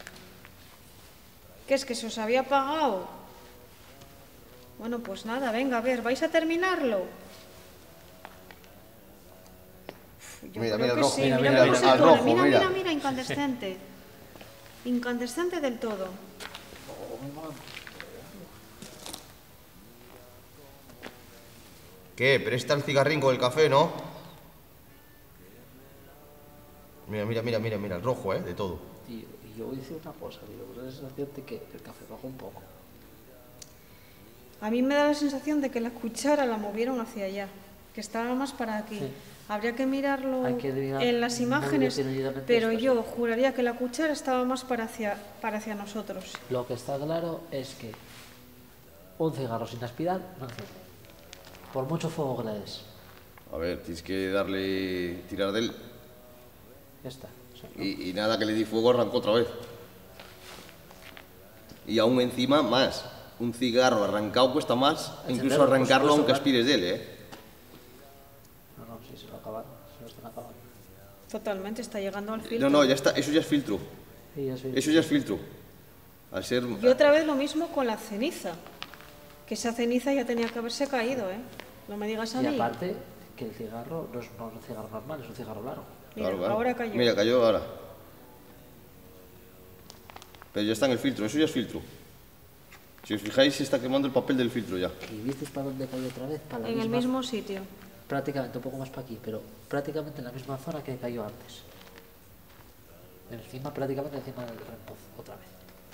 ¿Qué es que se os había apagado? Bueno, pues nada, venga, a ver, ¿vais a terminarlo? Yo Mira, creo mira el que rojo, sí, mira, mira mira, cómo se al pone. rojo, Mira, mira. mira, mira, incandescente. Incandescente del todo. ¿Qué? Presta el cigarrín con el café, ¿no? Mira, el rojo, ¿eh? De todo. Tío, y yo voy a decir una cosa, tío, pues la sensación de que el café bajó un poco. A mí me da la sensación de que la cuchara la movieron hacia allá, que estaba más para aquí. Sí. Habría que mirarlo Hay que mirar en las muy imágenes, detenidamente pero esto, yo juraría que la cuchara estaba más para hacia nosotros. Lo que está claro es que un cigarro sin aspirar no enciende. Por mucho fuego que le des. A ver, tienes que tirar de él. Ya está. O sea, no. Y nada, que le di fuego, arrancó otra vez. Y aún encima, más. Un cigarro arrancado cuesta más, Encenderlo, incluso por arrancarlo supuesto, aunque claro. aspires de él, ¿eh? No, sí, se lo acabaron. Se lo están acabando. Totalmente, está llegando al filtro. No, ya está, eso ya es filtro. Eso ya es filtro. Al ser... Y otra vez lo mismo con la ceniza, que esa ceniza ya tenía que haberse caído, ¿eh? No me digas a mí. Y aparte, que el cigarro no es un cigarro normal, es un cigarro largo. Mira, claro. Ahora cayó. Mira, cayó ahora. Pero ya está en el filtro, eso ya es filtro. Si os fijáis, se está quemando el papel del filtro ya. ¿Y visteis para dónde cayó otra vez? Para la en misma, el mismo sitio. Prácticamente, un poco más para aquí, pero prácticamente en la misma zona que cayó antes. Prácticamente encima del reempoz, otra vez.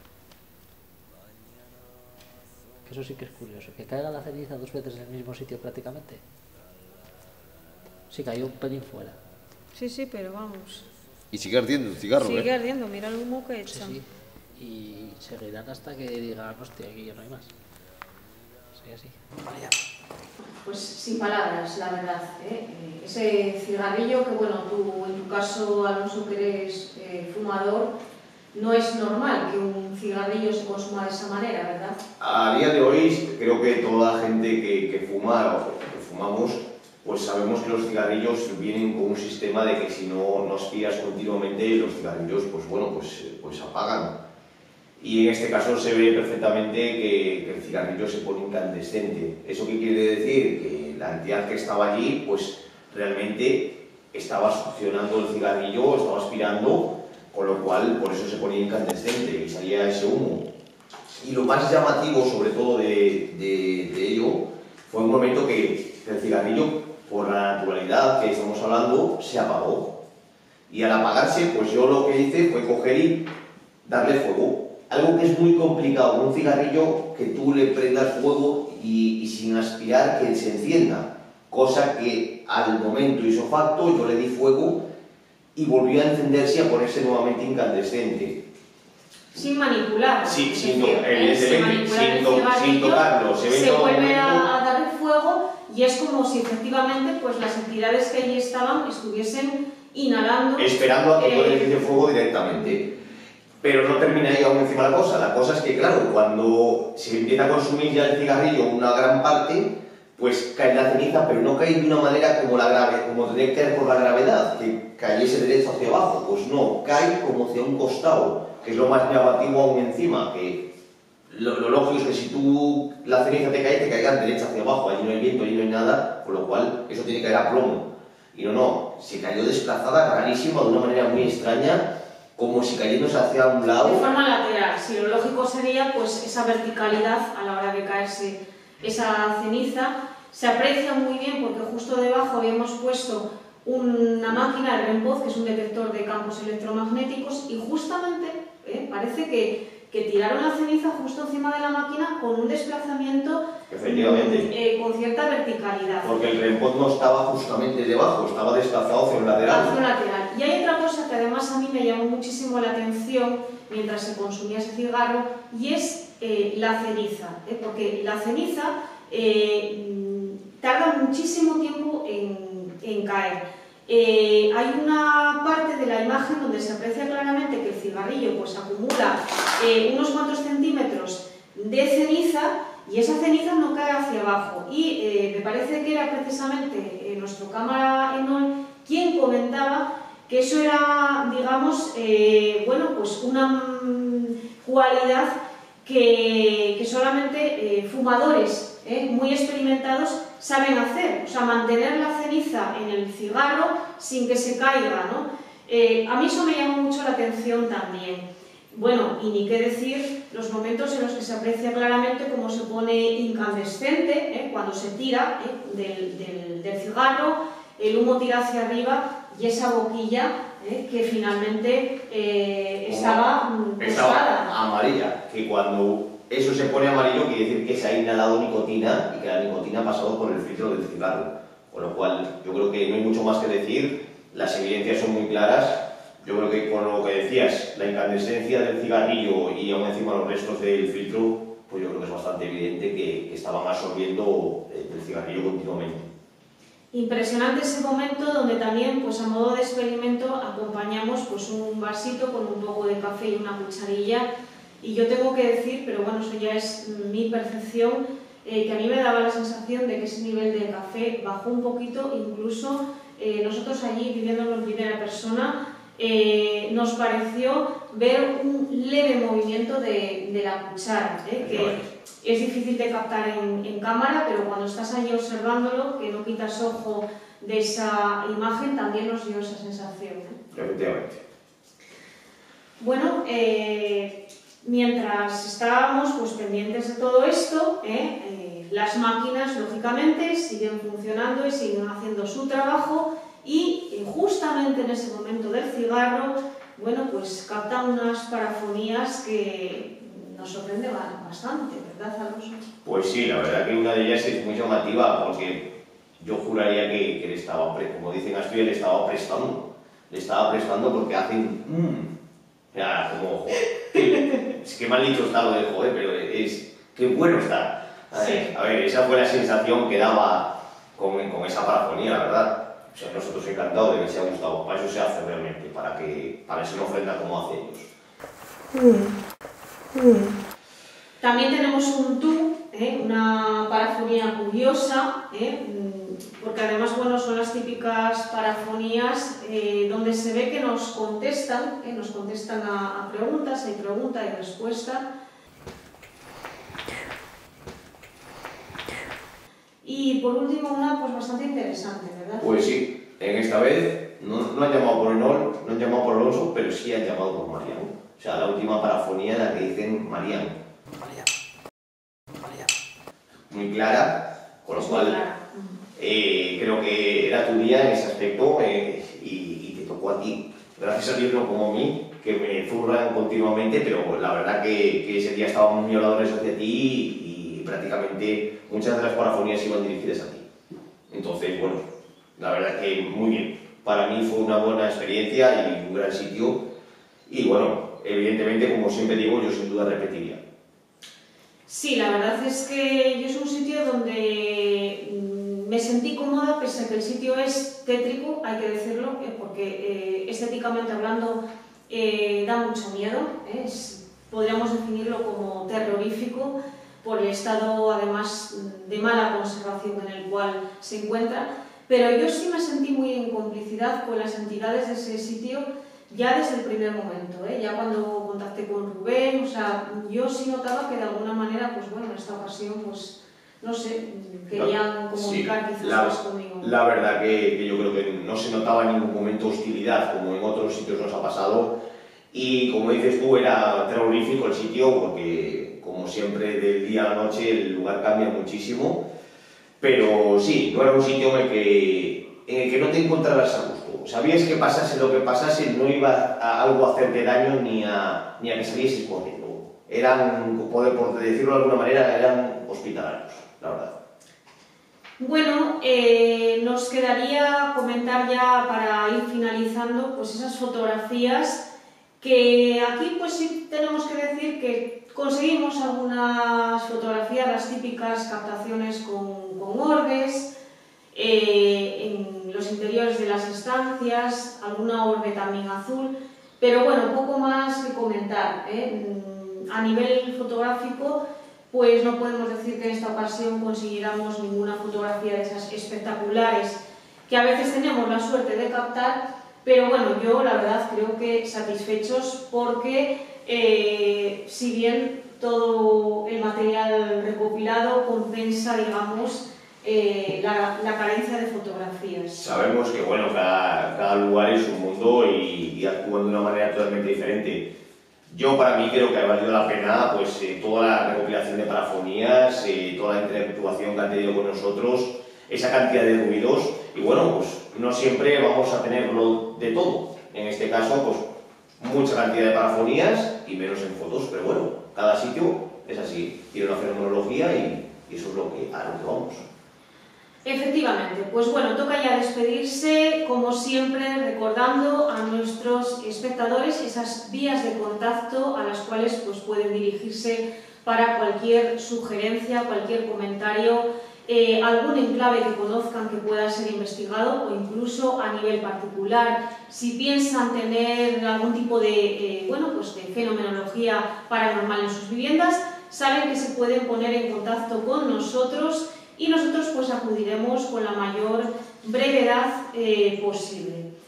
Que eso sí que es curioso, que caiga la ceniza 2 veces en el mismo sitio prácticamente. Sí, cayó un pelín fuera. Sí, sí, pero vamos. Y sigue ardiendo el cigarro, Sigue ardiendo, mira el humo que echa. Sí, sí. Y seguirán hasta que digan, hostia, aquí ya no hay más. Sí, así. Vaya. Pues sin palabras, la verdad. Ese cigarrillo que, bueno, tú en tu caso, Alonso, que eres fumador, no es normal que un cigarrillo se consuma de esa manera, ¿verdad? A día de hoy creo que toda la gente que fuma o que fumamos, pues sabemos que los cigarrillos vienen con un sistema de que si no aspiras continuamente, los cigarrillos pues apagan. Y en este caso se ve perfectamente que el cigarrillo se pone incandescente. ¿Eso qué quiere decir? Que la entidad que estaba allí, pues realmente estaba succionando el cigarrillo, estaba aspirando, con lo cual por eso se ponía incandescente y salía ese humo. Y lo más llamativo, sobre todo de ello, fue un momento que el cigarrillo, por la naturalidad que estamos hablando, se apagó. Y al apagarse, pues yo lo que hice fue coger y darle fuego. Algo que es muy complicado, un cigarrillo que tú le prendas fuego y sin aspirar que se encienda. Cosa que al momento hizo facto, yo le di fuego y volvió a encenderse y a ponerse nuevamente incandescente. Sin manipular. Sí, sin tocarlo. Se vuelve a dar fuego y es como si efectivamente pues, las entidades que allí estaban estuviesen inhalando. Esperando a que yo le diese fuego directamente. Pero no termina ahí aún encima la cosa. La cosa es que, claro, cuando se empieza a consumir ya el cigarrillo una gran parte, pues cae la ceniza, pero no cae de una manera como tendría que caer por la gravedad, que cayese derecho hacia abajo. Pues no, cae como hacia un costado, que es lo más llamativo aún encima, que lo lógico es que si la ceniza te caiga derecha hacia abajo, allí no hay viento, allí no hay nada, con lo cual eso tiene que caer a plomo. Y no, se cayó desplazada, rarísima, de una manera muy extraña, como si cayéndose hacia un lado. De forma lateral, si lo lógico sería pues esa verticalidad a la hora de caerse esa ceniza. Se aprecia muy bien porque justo debajo habíamos puesto una máquina de reempoz, que es un detector de campos electromagnéticos, y justamente parece que tiraron la ceniza justo encima de la máquina con un desplazamiento con cierta verticalidad. Porque el reempoz no estaba justamente debajo, estaba desplazado hacia un lateral. Hacia un lateral. Y hay otra cosa que además a mí me llamó muchísimo la atención mientras se consumía ese cigarro, y es la ceniza. Porque la ceniza tarda muchísimo tiempo en caer. Hay una parte de la imagen donde se aprecia claramente que el cigarrillo pues acumula unos cuantos centímetros de ceniza y esa ceniza no cae hacia abajo. Y me parece que era precisamente nuestro cámara Enol quien comentaba que eso era, digamos, pues una cualidad que solamente fumadores muy experimentados saben hacer, o sea, mantener la ceniza en el cigarro sin que se caiga, ¿no? A mí eso me llamó mucho la atención también. Bueno, y ni qué decir los momentos en los que se aprecia claramente cómo se pone incandescente cuando se tira del cigarro, el humo tira hacia arriba y esa boquilla que finalmente estaba amarilla, que cuando eso se pone amarillo quiere decir que se ha inhalado nicotina y que la nicotina ha pasado por el filtro del cigarro. Con lo cual, yo creo que no hay mucho más que decir, las evidencias son muy claras. Yo creo que con lo que decías, la incandescencia del cigarrillo y aún encima los restos del filtro, pues yo creo que es bastante evidente que estaban absorbiendo el cigarrillo continuamente. Impresionante ese momento donde también, pues a modo de experimento, acompañamos pues un vasito con un poco de café y una cucharilla. Y yo tengo que decir, pero bueno, eso ya es mi percepción, que a mí me daba la sensación de que ese nivel de café bajó un poquito, incluso nosotros allí viviéndolo en primera persona, nos pareció ver un leve movimiento de la cuchara, que es difícil de captar en cámara, pero cuando estás ahí observándolo, que no quitas ojo de esa imagen, también nos dio esa sensación. Efectivamente. Bueno, mientras estábamos pues, pendientes de todo esto, las máquinas, lógicamente, siguen funcionando y siguen haciendo su trabajo y justamente en ese momento del cigarro, bueno, pues captan unas parafonías que nos sorprenden bastante, ¿verdad, Alonso? Pues sí, la verdad que una de ellas es muy llamativa porque yo juraría que le estaba, como dicen en Asturias, le estaba prestando. Le estaba prestando porque hacen... Ya, como, joder, es que mal dicho está lo de joder, pero es que bueno está. A ver, esa fue la sensación que daba con esa parafonía, la verdad. O sea, nosotros encantados de que se ha gustado. Para eso se hace realmente, para ser una ofrenda como hace ellos. También tenemos un tú, una parafonía curiosa, porque además bueno, son las típicas parafonías donde se ve que nos contestan a preguntas, hay pregunta y respuesta. Y por último una pues bastante interesante, ¿verdad? Pues sí, en esta vez no han llamado por Enol, no han llamado por Alonso, pero sí han llamado por Mariano. O sea, la última parafonía en la que dicen Mariano. Muy clara, con lo cual creo que era tu día en ese aspecto y te tocó a ti. Gracias a Dios no como a mí, que me zurran continuamente, pero la verdad que ese día estábamos muy habladores hacia ti y prácticamente muchas de las parafonías iban dirigidas a ti. Entonces, bueno, la verdad que muy bien. Para mí fue una buena experiencia y un gran sitio y bueno, evidentemente, como siempre digo, yo sin duda repetiría. Sí, la verdad es que yo es un sitio donde me sentí cómoda, pese a que el sitio es tétrico, hay que decirlo, porque estéticamente hablando da mucho miedo, podríamos definirlo como terrorífico por el estado además de mala conservación en el cual se encuentra, pero yo sí me sentí muy en complicidad con las entidades de ese sitio ya desde el primer momento, ya cuando contacté con Rubén, o sea, yo sí notaba que de alguna manera, pues bueno, en esta ocasión, pues no sé, querían comunicar quizás conmigo. La verdad que yo creo que no se notaba en ningún momento hostilidad, como en otros sitios nos ha pasado, y como dices tú, era terrorífico el sitio, porque como siempre del día a la noche el lugar cambia muchísimo, pero sí, no era un sitio en el que no te encontrarás a gusto. Sabías que pasase lo que pasase, no iba a algo a hacerte daño ni a que salieses corriendo. Eran, por decirlo de alguna manera, eran hospitalarios, la verdad. Bueno, nos quedaría comentar ya para ir finalizando pues esas fotografías que aquí pues sí tenemos que decir que conseguimos algunas fotografías, las típicas captaciones con orbes, en los interiores de las estancias, alguna orbe también azul, pero bueno, poco más que comentar. A nivel fotográfico, pues no podemos decir que en esta ocasión consiguiéramos ninguna fotografía de esas espectaculares que a veces tenemos la suerte de captar, pero bueno, yo la verdad creo que satisfechos porque si bien todo el material recopilado compensa, digamos, la carencia de fotografías. Sabemos que bueno, cada lugar es un mundo y actúan de una manera totalmente diferente. Yo para mí creo que ha valido la pena pues, toda la recopilación de parafonías, toda la interactuación que han tenido con nosotros, esa cantidad de ruidos y bueno, pues no siempre vamos a tenerlo de todo. En este caso, pues mucha cantidad de parafonías y menos en fotos, pero bueno, cada sitio es así, tiene una fenomenología y eso es a lo que vamos. Efectivamente, pues bueno, toca ya despedirse, como siempre, recordando a nuestros espectadores esas vías de contacto a las cuales pues, pueden dirigirse para cualquier sugerencia, cualquier comentario, algún enclave que conozcan que pueda ser investigado o incluso a nivel particular. Si piensan tener algún tipo de, pues de fenomenología paranormal en sus viviendas, saben que se pueden poner en contacto con nosotros y nosotros pues acudiremos con la mayor brevedad posible.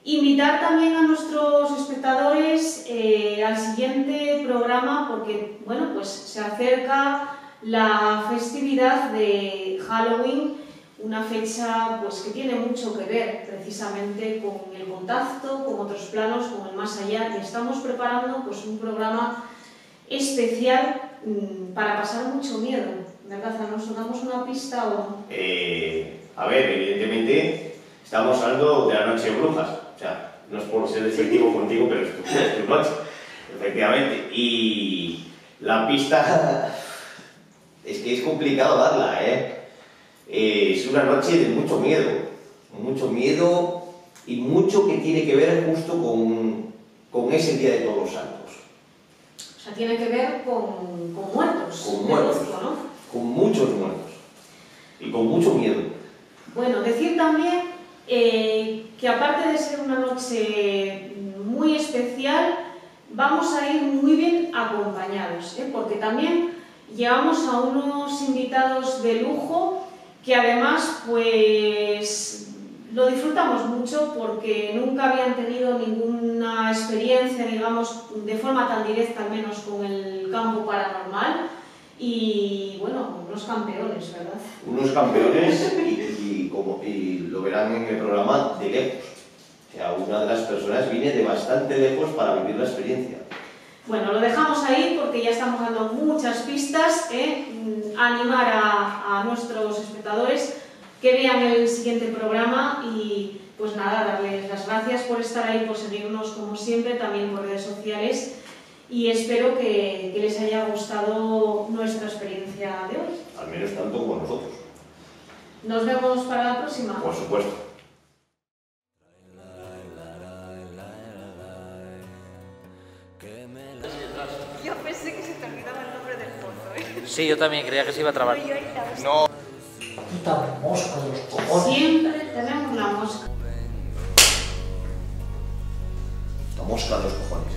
Invitar también a nuestros espectadores al siguiente programa porque, bueno, pues se acerca la festividad de Halloween, una fecha pues que tiene mucho que ver precisamente con el contacto, con otros planos, con el más allá, y estamos preparando pues un programa especial para pasar mucho miedo, ¿verdad? ¿Nos damos una pista o no? A ver, evidentemente estamos hablando de la noche de brujas, o sea, no es por ser despectivo contigo, pero es tu noche, efectivamente, y la pista es que es complicado darla, es una noche de mucho miedo y mucho que tiene que ver justo con ese Día de Todos los Santos. O sea, tiene que ver con muertos. Con muertos, ¿no? con muchos muertos y con mucho miedo. Bueno, decir también que aparte de ser una noche muy especial, vamos a ir muy bien acompañados, porque también llevamos a unos invitados de lujo que además pues lo disfrutamos mucho porque nunca habían tenido ninguna experiencia, digamos, de forma tan directa al menos con el campo paranormal y bueno, unos campeones, ¿verdad? Unos campeones y lo verán en el programa de lejos. O sea, una de las personas viene de bastante lejos para vivir la experiencia. Bueno, lo dejamos ahí porque ya estamos dando muchas pistas, animar a nuestros espectadores que vean el siguiente programa y pues nada, darles las gracias por estar ahí, por seguirnos como siempre, también por redes sociales y espero que les haya gustado nuestra experiencia de hoy. Al menos tanto como nosotros. Nos vemos para la próxima. Por supuesto. Yo pensé que se te olvidaba el nombre del pozo, Sí, yo también creía que se iba a trabar. No. Puta mosca de los cojones. Siempre tenemos la mosca. La mosca de los cojones.